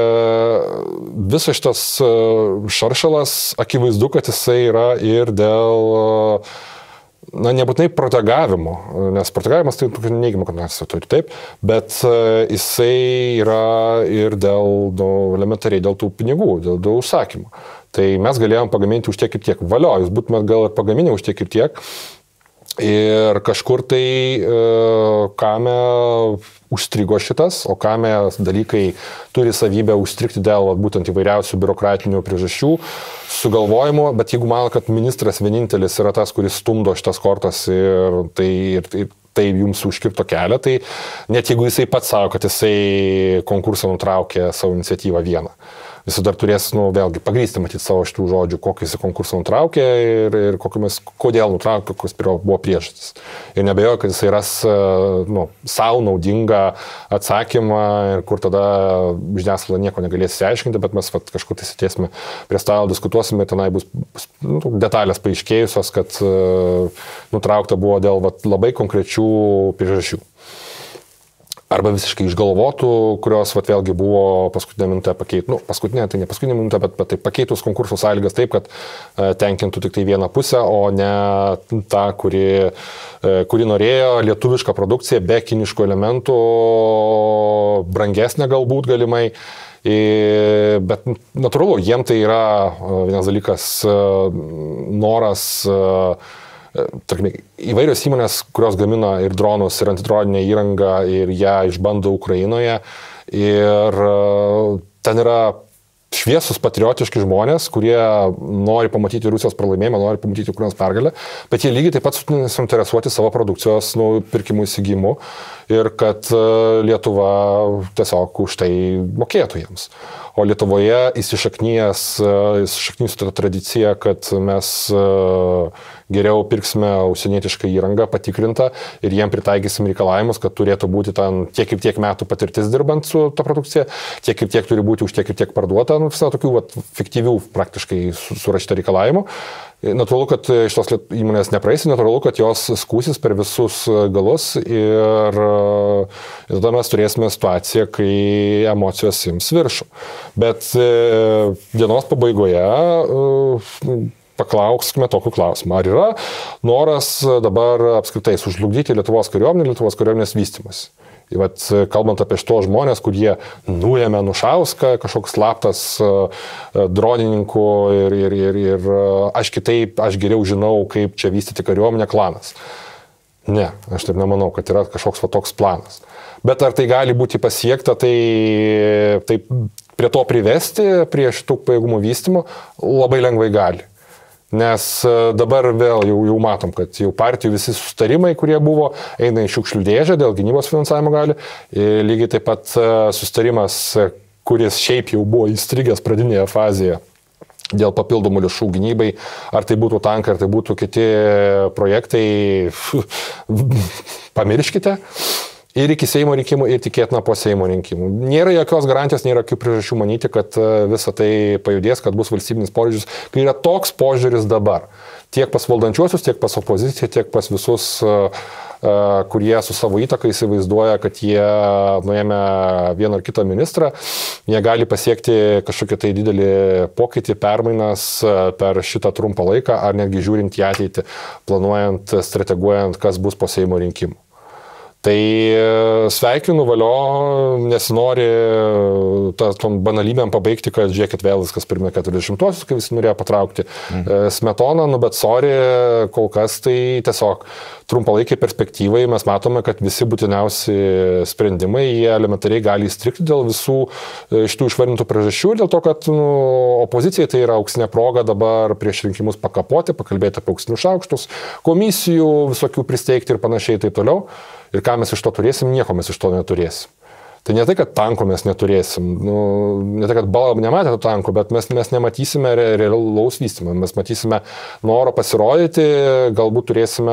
visas šitas šaršalas akivaizdu, kad jisai yra ir dėl na, nebūtinai protegavimo, nes protegavimas tai neigiamą konotaciją turi, taip, bet jisai yra ir dėl, nu, elementariai dėl tų pinigų, dėl, dėl užsakymų. Tai mes galėjom pagaminti už tiek ir tiek. Valio, jūs būtumėt gal ir pagaminę už tiek ir tiek. Ir kažkur tai e, kame užstrigo šitas, o kame dalykai turi savybę užstrigti dėl būtent įvairiausių biurokratinių priežasčių, sugalvojimo, bet jeigu mano, kad ministras vienintelis yra tas, kuris stumdo šitas kortas ir tai, ir, ir tai jums užkirto kelią, tai net jeigu jisai pats savo, kad jisai konkursą nutraukė savo iniciatyvą vieną. Jis dar turės, nu, vėlgi, pagrysti matyti savo šitų žodžių, kokį jis konkursą nutraukė ir, ir kokiamis, kodėl nutraukė, kokios buvo priežastis. Ir nebejoju, kad jisai ras, nu, savo naudingą atsakymą ir kur tada žiniasklaida nieko negalės įsiaiškinti, bet mes vat, kažkur tai sėdėsime prie stalo, diskutuosime, tenai bus nu, detalės paaiškėjusios, kad uh, nutraukta buvo dėl vat, labai konkrečių priežasčių. Arba visiškai išgalvotų, kurios vat, vėlgi buvo paskutinę minutę pakeitus, nu, paskutinę, tai ne paskutinę minutę, bet, bet tai pakeitus konkursų sąlygas taip, kad e, tenkintų tik tai vieną pusę, o ne tą, kuri, e, kuri norėjo lietuvišką produkciją be kiniškų elementų, brangesnė galbūt galimai. E, bet natūralu, jiem tai yra vienas dalykas noras tarkime, įvairios įmonės, kurios gamina ir dronus, ir antidroninę įrangą, ir ją išbando Ukrainoje. Ir ten yra šviesus patriotiški žmonės, kurie nori pamatyti Rusijos pralaimėjimą, nori pamatyti Ukrainos pergalę, bet jie lygiai taip pat suinteresuoti savo produkcijos nu, pirkimų įsigijimu ir kad Lietuva tiesiog už tai mokėtų jiems. O Lietuvoje įsišaknyjęs, įsišaknyjusi tą tradiciją, kad mes geriau pirksime užsienietišką įrangą patikrintą ir jiem pritaikysim reikalavimus, kad turėtų būti ten tiek ir tiek metų patirtis dirbant su ta produkcija, tiek ir tiek turi būti už tiek ir tiek parduota, nu, visą tokių vat, fiktyvių praktiškai surašyta reikalavimų. Natūralu, kad šitos įmonės nepraeis, natūralu, kad jos skūsis per visus galus ir, ir tada mes turėsime situaciją, kai emocijos ims viršų. Bet dienos pabaigoje paklauskime tokių klausimų. Ar yra noras dabar apskritai sužlugdyti Lietuvos kariuomenę, Lietuvos kariuomenės vystymas? Vat, kalbant apie šito žmonės, kurie nuėmė Nušauską, kažkoks slaptas dronininkų ir, ir, ir, ir aš kitaip, aš geriau žinau, kaip čia vystyti kariuomenę klanas. Ne, aš taip nemanau, kad yra kažkoks va toks planas. Bet ar tai gali būti pasiekta, tai, tai prie to privesti, prie šitų pajėgumų vystymo, labai lengvai gali. Nes dabar vėl jau, jau matom, kad jau partijų visi sustarimai, kurie buvo, eina į šiukšlių dėžę dėl gynybos finansavimo gali. Ir lygiai taip pat sustarimas, kuris šiaip jau buvo įstrigęs pradinėje fazėje dėl papildomų lėšų gynybai, ar tai būtų tankai, ar tai būtų kiti projektai, pamirškite. Ir iki Seimo rinkimų, ir tikėtina po Seimo rinkimų. Nėra jokios garantijos, nėra jokių priežasčių manyti, kad visa tai pajudės, kad bus valstybinis požiūris, kai yra toks požiūris dabar. Tiek pas valdančiuosius, tiek pas opoziciją, tiek pas visus, kurie su savo įtaka įsivaizduoja, kad jie nuėmė vieną ar kitą ministrą, jie gali pasiekti kažkokį tai didelį pokytį, permainas per šitą trumpą laiką, ar netgi žiūrint į ateitį, planuojant, strateguojant, kas bus po Seimo rinkimų. Tai sveikinu, valio, nesinori tom banalybėm pabaigti, kad žiūrėkit vėl viskas pirmie keturiasdešimtuosius, kai visi norėjo patraukti mhm. Smetoną, nu bet sorry, kol kas tai tiesiog trumpalaikiai perspektyvai mes matome, kad visi būtiniausi sprendimai, jie elementariai gali įstrikti dėl visų šitų išvardintų priežasčių ir dėl to, kad nu, opozicijai tai yra auksinė proga dabar prieš rinkimus pakapoti, pakalbėti apie auksinius šaukštus, komisijų visokių pristeigti ir panašiai tai toliau. Ir ką mes iš to turėsim, nieko mes iš to neturėsim. Tai ne tai, kad tankų mes neturėsim, nu, ne tai, kad Bala nematė to tankų, bet mes, mes nematysime re, realaus vystymą, mes matysime norą pasirodyti, galbūt turėsime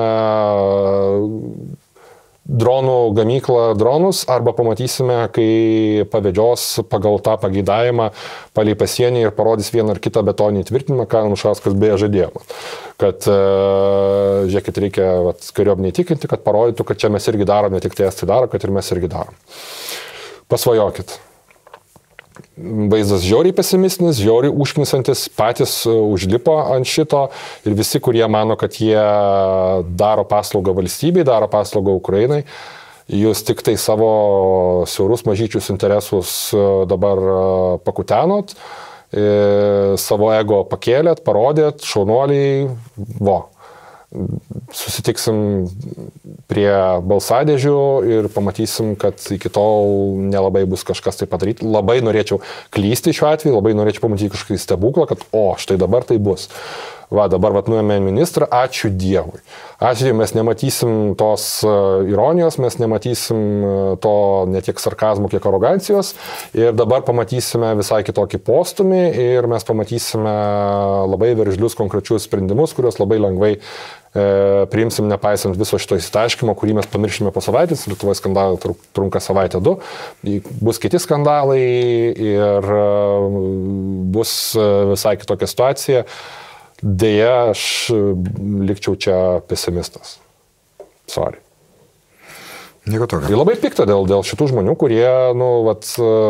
dronų gamyklą dronus, arba pamatysime, kai pavedžios pagal tą pageidavimą palei pasienį ir parodys vieną ar kitą betoninį tvirtinimą, ką Anušauskas beje žadėjo. Kad, uh, žiūrėkit, reikia kariuomenei tikinti, kad parodytų, kad čia mes irgi darom, ne tik tai estai daro, kad ir mes irgi darom. Pasvajokit. Vaizdas žiauriai pesimistinis, žiauriai užknisantis, patys užlipo ant šito ir visi, kurie mano, kad jie daro paslaugą valstybei, daro paslaugą Ukrainai, jūs tik tai savo siaurus mažyčius interesus dabar pakutenot, savo ego pakėlėt, parodėt, šaunuoliai, vo. Susitiksim prie balsadėžių ir pamatysim, kad iki tol nelabai bus kažkas tai padaryti. Labai norėčiau klysti šiuo atveju, labai norėčiau pamatyti kažkokį stebuklą, kad o, štai dabar tai bus. Va, dabar vat nuėmė ministrą, ačiū Dievui. Ačiū Dievui, mes nematysim tos ironijos, mes nematysim to ne tiek sarkazmo, kiek arogancijos ir dabar pamatysime visai kitokį postumį ir mes pamatysime labai veržlius konkrečius sprendimus, kuriuos labai lengvai e, priimsim nepaisant viso šito įsitaškymo, kurį mes pamiršime po savaitės. Lietuvoje skandalai trunka savaitę du, bus kiti skandalai ir bus visai kitokia situacija. Deja, aš likčiau čia pesimistas. Sorry. Nieko tokio. Ir labai pikta dėl, dėl šitų žmonių, kurie, nu, vat,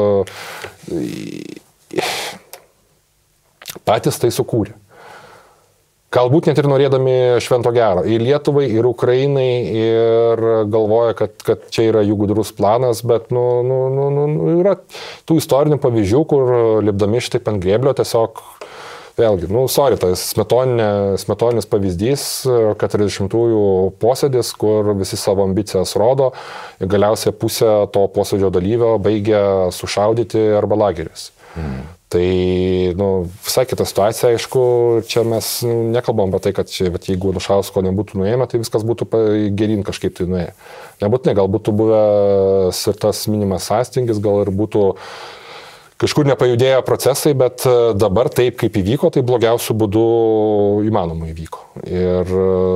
patys tai sukūrė. Galbūt net ir norėdami švento gero. Ir Lietuvai, ir Ukrainai, ir galvoja, kad, kad čia yra jų gudrus planas, bet, nu, nu, nu, nu, yra tų istorinių pavyzdžių, kur lipdami šitaip ant grėblio tiesiog vėlgi, nu, sorry, tas smetoninis pavyzdys, keturiasdešimtųjų posėdis, kur visi savo ambicijas rodo, ir galiausiai pusę to posėdžio dalyvio baigia sušaudyti arba lageris. Mm. Tai, nu, visai kita situacija, aišku, čia mes nu, nekalbam apie tai, kad čia, bet jeigu Anušausko nebūtų nuėjama, tai viskas būtų gerin kažkaip tai nuėję. Nebūtų ne, gal būtų buvęs ir tas minimas sąstingis, gal ir būtų kažkur nepajudėjo procesai, bet dabar taip, kaip įvyko, tai blogiausių būdų įmanoma įvyko. Ir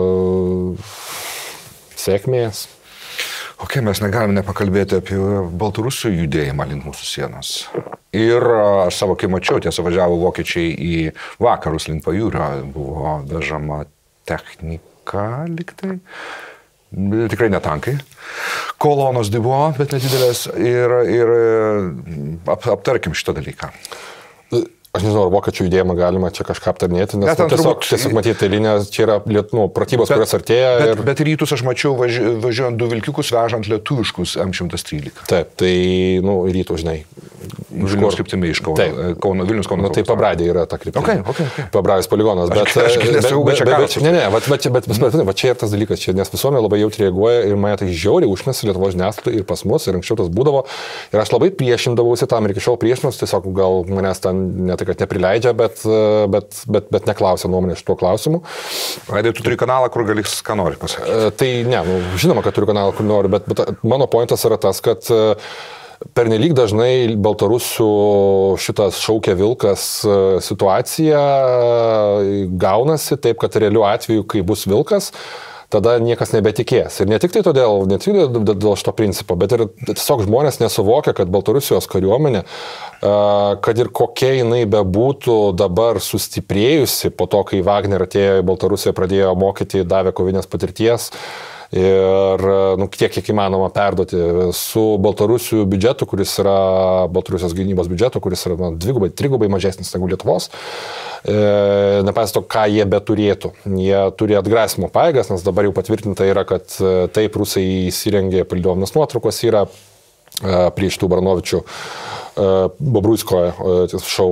sėkmės. Ok, mes negalime nepakalbėti apie Baltarusių judėjimą link mūsų sienos. Ir aš savo kai mačiau, tiesa važiavo vokiečiai į vakarus link pajūrio, buvo vežama technika liktai. Tikrai ne tankai. Kolonos buvo, bet nedidelės ir, ir ap, aptarkim šitą dalyką. Aš nežinau, ar vokiečių judėjimą galima čia kažką aptarnėti, nes nu, tiesiog, tiesiog matyti linijas, čia yra nu, pratybos, kurios artėja. Bet, ir... bet rytus aš mačiau važi, važiuojant du vilkikus, vežant lietuviškus M šimtas trylika. Taip, tai nu, rytų, žinai, Vilnius kryptimi iš Kauno. Kauno Vilnius Kauno. Nu, tai Pabradė yra ta kryptimi. Okay, okay, okay. Pabradės poligonas. Bet, aš, aš nesau, bet, bet, bet, ne, ne, bet, bet, bet, bet, bet, bet čia ir tas dalykas, čia, nes visuomenė labai jautriai reaguoja ir mane tai žiauriai užknisa Lietuvos žiniasklaidai ir pas mus, ir anksčiau tas būdavo. Ir aš labai priešindavausi tam ir iki šiol priešinuosi, tiesiog gal manęs ten ne tai, kad neprileidžia, bet, bet, bet, bet neklausia nuomonės šituo klausimu. Vaidai, tu turi kanalą, kur gali ką nori pasakyti. Tai ne, nu, žinoma, kad turiu kanalą, kur noriu, bet, bet mano pointas yra tas, kad pernelyg dažnai Baltarusių šitas šaukia vilkas situacija gaunasi taip, kad realiu atveju, kai bus vilkas, tada niekas nebetikės. Ir ne tik tai todėl, ne tik dėl šito principo, bet ir tiesiog žmonės nesuvokia, kad Baltarusijos kariuomenė, kad ir kokia jinai bebūtų dabar sustiprėjusi po to, kai Wagner atėjo į Baltarusiją, pradėjo mokyti, davė kovinės patirties, ir nu, tiek, kiek įmanoma perduoti su Baltarusių biudžetu, kuris yra Baltarusijos gynybos biudžetu, kuris yra na, dvigubai, trigubai mažesnis negu Lietuvos. E, Nepasito, ką jie beturėtų. Jie turi atgrasimo pajėgas, nes dabar jau patvirtinta yra, kad taip rusai įsirengė, palydovines nuotraukos yra e, prie šitų Baranovičių Bobruiskoje, šau,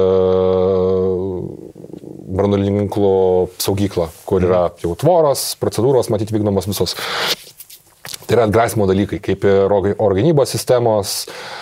branduolinių ginklų saugyklą, kur yra jau tvoros, procedūros, matyti, vykdomos visos. Tai yra atgrasimo dalykai, kaip ir oro gynybos sistemos.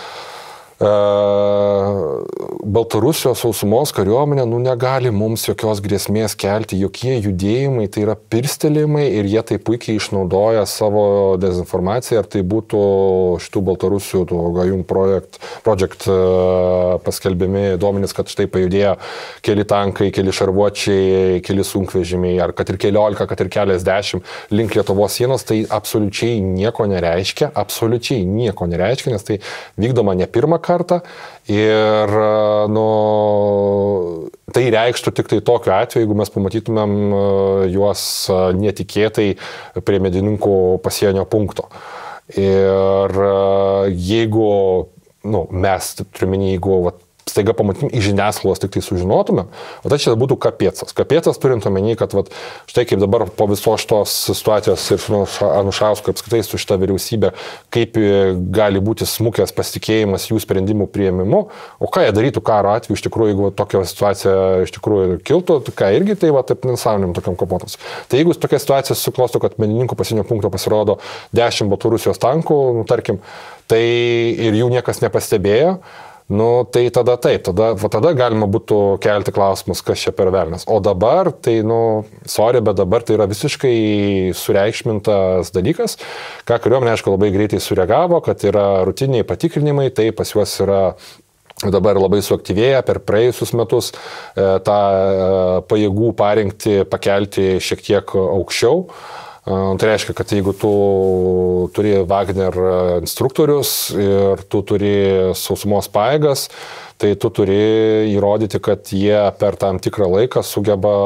Baltarusijos sausumos kariuomenė nu, negali mums jokios grėsmės kelti, jokie judėjimai, tai yra pirstelėjimai ir jie tai puikiai išnaudoja savo dezinformaciją, ar tai būtų šitų Baltarusių Gajun project, project paskelbimi duomenys, kad štai pajudėjo keli tankai, keli šarvuočiai, keli sunkvežimiai, ar kad ir keliolika, kad ir keliasdešimt link Lietuvos sienos, tai absoliučiai nieko nereiškia, absoliučiai nieko nereiškia, nes tai vykdoma ne pirmą kartą ir nu, tai reikštų tik tai tokiu atveju, jeigu mes pamatytumėm juos netikėtai prie medininkų pasienio punkto. Ir jeigu nu, mes, turiuomenį, jeigu vat, staiga pamatytum iš žiniasklaidos tik tai sužinotumėm, o tai čia būtų kapėcas. Kapėcas turint omeny, kad vat, štai kaip dabar po visos šitos situacijos ir su Anušausku apskritai su šita vyriausybė, kaip gali būti smukęs pasitikėjimas jų sprendimų priėmimu, o ką jie darytų karo atveju iš tikrųjų, jeigu tokia situacija iš tikrųjų kiltų, ką irgi tai va, taip nesąmonėm tokiam kapotas. Tai jeigu tokia situacija susiklosto, kad medininkų pasienio punkto pasirodo dešimt Baltarusijos tankų, nu, tarkim, tai ir jų niekas nepastebėjo, nu, tai tada taip, tada, tada galima būtų kelti klausimus, kas čia per velnias. O dabar, tai, nu, sorry, bet dabar tai yra visiškai sureikšmintas dalykas, ką kariuomenė, aišku, labai greitai sureagavo, kad yra rutiniai patikrinimai, tai pas juos yra dabar labai suaktyvėję per praėjusius metus tą pajėgų parengti, pakelti šiek tiek aukščiau. Tai reiškia, kad jeigu tu turi Wagner instruktorius ir tu turi sausumos pajėgas, tai tu turi įrodyti, kad jie per tam tikrą laiką sugeba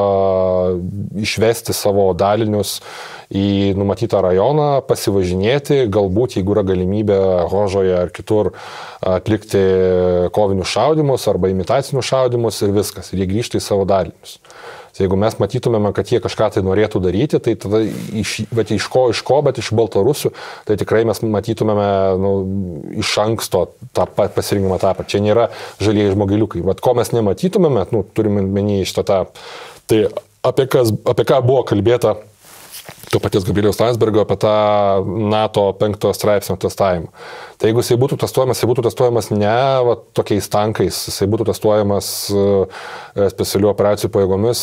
išvesti savo dalinius į numatytą rajoną, pasivažinėti, galbūt jeigu yra galimybė Hožoje ar kitur atlikti kovinius šaudymus arba imitacinius šaudymus ir viskas, ir jie grįžta į savo dalinius. Tai jeigu mes matytumėme, kad jie kažką tai norėtų daryti, tai tada iš, bet iš ko, iš ko, bet iš Baltarusių, tai tikrai mes matytumėme nu, iš anksto tą pasirinkimą etapą. Čia nėra žalieji žmogiliukai. Vat ko mes nematytumėme, nu, turime menį iš tą tą. Tai apie, kas, apie ką buvo kalbėta to paties Gabrieliaus Landsbergio apie tą NATO penktojo straipsnio testavimą. Tai jeigu jisai būtų testuojamas, jisai būtų testuojamas ne va, tokiais tankais, jisai būtų testuojamas uh, specialių operacijų pajėgomis,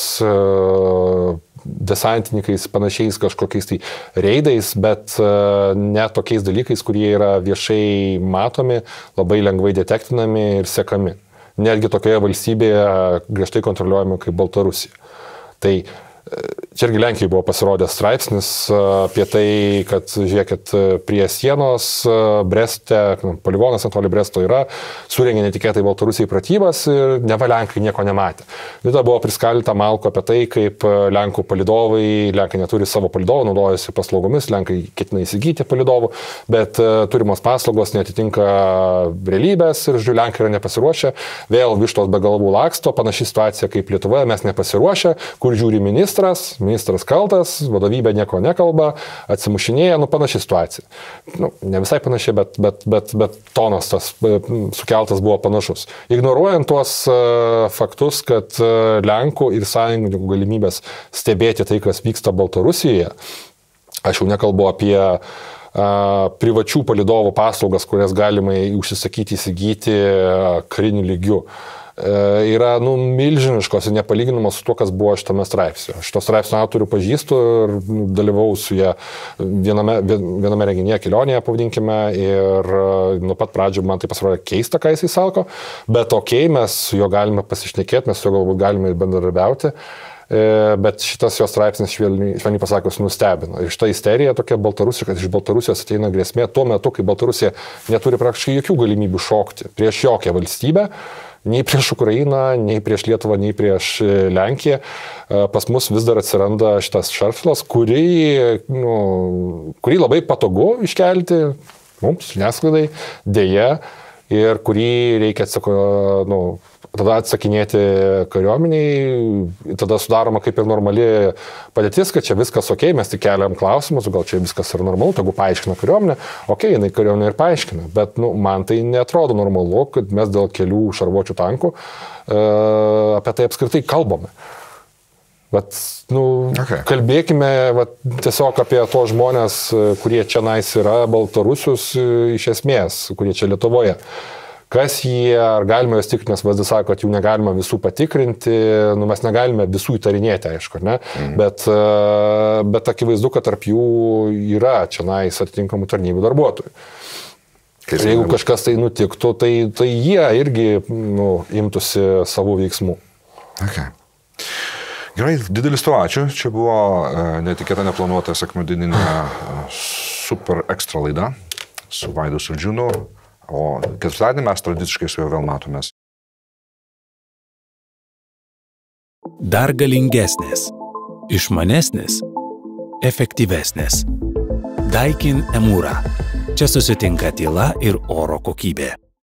uh, desantininkais, panašiais kažkokiais tai reidais, bet uh, ne tokiais dalykais, kurie yra viešai matomi, labai lengvai detektinami ir sekami. Netgi tokioje valstybėje griežtai kontroliuojami kaip Baltarusija. Tai čia irgi Lenkijoje buvo pasirodęs straipsnis apie tai, kad, žiūrėkit, prie sienos Breste, poligonas netoli Bresto yra, surengė netikėtai Baltarusijai pratybas ir neva Lenkai nieko nematė. Tada buvo priskaldyta malko apie tai, kaip Lenkų palidovai, Lenkai neturi savo palidovų, naudojasi paslaugomis, Lenkai ketina įsigyti palidovų, bet turimos paslaugos netitinka realybės ir, žiūrėjau, Lenkai yra nepasiruošę, vėl vištos be galvų laksto, panaši situacija kaip Lietuvoje, mes nepasiruošę, kur žiūri ministras, ministras kaltas, vadovybė nieko nekalba, atsimušinėja, nu panaši situacija. Nu, ne visai panašiai, bet, bet, bet, bet tonas tas sukeltas buvo panašus. Ignoruojant tuos uh, faktus, kad uh, Lenkų ir sąjungininkų galimybės stebėti tai, kas vyksta Baltarusijoje, aš jau nekalbu apie privačių palidovų paslaugas, kurias galima užsisakyti, įsigyti karinių lygių, yra nu, milžiniškos ir nepalyginamos su to, kas buvo šitame straipsnio. Šito straipsnio autorių pažįstu ir dalyvau su jie viename, viename renginėje, kelionėje, pavadinkime, ir nuo pat pradžių man tai pasirodė keista, ką jisai sako, bet okei, okay, mes su juo galime pasišnekėti, mes su juo galbūt galime ir bendradarbiauti. Bet šitas jos straipsnis švelniai pasakius nustebino. Ir šita isterija tokia Baltarusija, kad iš Baltarusijos ateina grėsmė tuo metu, kai Baltarusija neturi praktiškai jokių galimybių šokti prieš jokią valstybę, nei prieš Ukrainą, nei prieš Lietuvą, nei prieš Lenkiją. Pas mus vis dar atsiranda šitas šarflas, kurį, nu, kurį labai patogu iškelti mums, žiniasklaidai, dėja, ir kurį reikia atsako, nu, tada atsakinėti kariuomeniai, tada sudaroma kaip ir normali padėtis, kad čia viskas ok, mes tik keliam klausimus, gal čia viskas yra normalu, tegu paaiškina kariuomenė, ok, jinai kariuomenė ir paaiškina, bet nu, man tai netrodo normalu, kad mes dėl kelių šarvuočių tankų e, apie tai apskritai kalbame. Bet, nu, okay. Kalbėkime vat, tiesiog apie to žmonės, kurie čia nais yra, Baltarusius iš esmės, kurie čia Lietuvoje. Kas jie, ar galime juos tikrinti, nes V S D sako, kad jų negalima visų patikrinti, nu, mes negalime visų įtarinėti, aišku, ne? Mm. Bet, bet akivaizdu, kad tarp jų yra čia nais atitinkamų tarnybų darbuotojų. Ir jeigu kažkas tai nutiktų, tai, tai jie irgi nu, imtųsi savų veiksmų. Okay. Gerai, didelis to ačiū. Čia buvo netikėta, neplanuota sekmadieninė super ekstra laida su Vaidu Saldžiūnu. O ketvirtadienį mes tradiciškai su juo vėl matomės. Dar galingesnės, išmanesnės, efektyvesnės. Daikin Emūra. Čia susitinka tyla ir oro kokybė.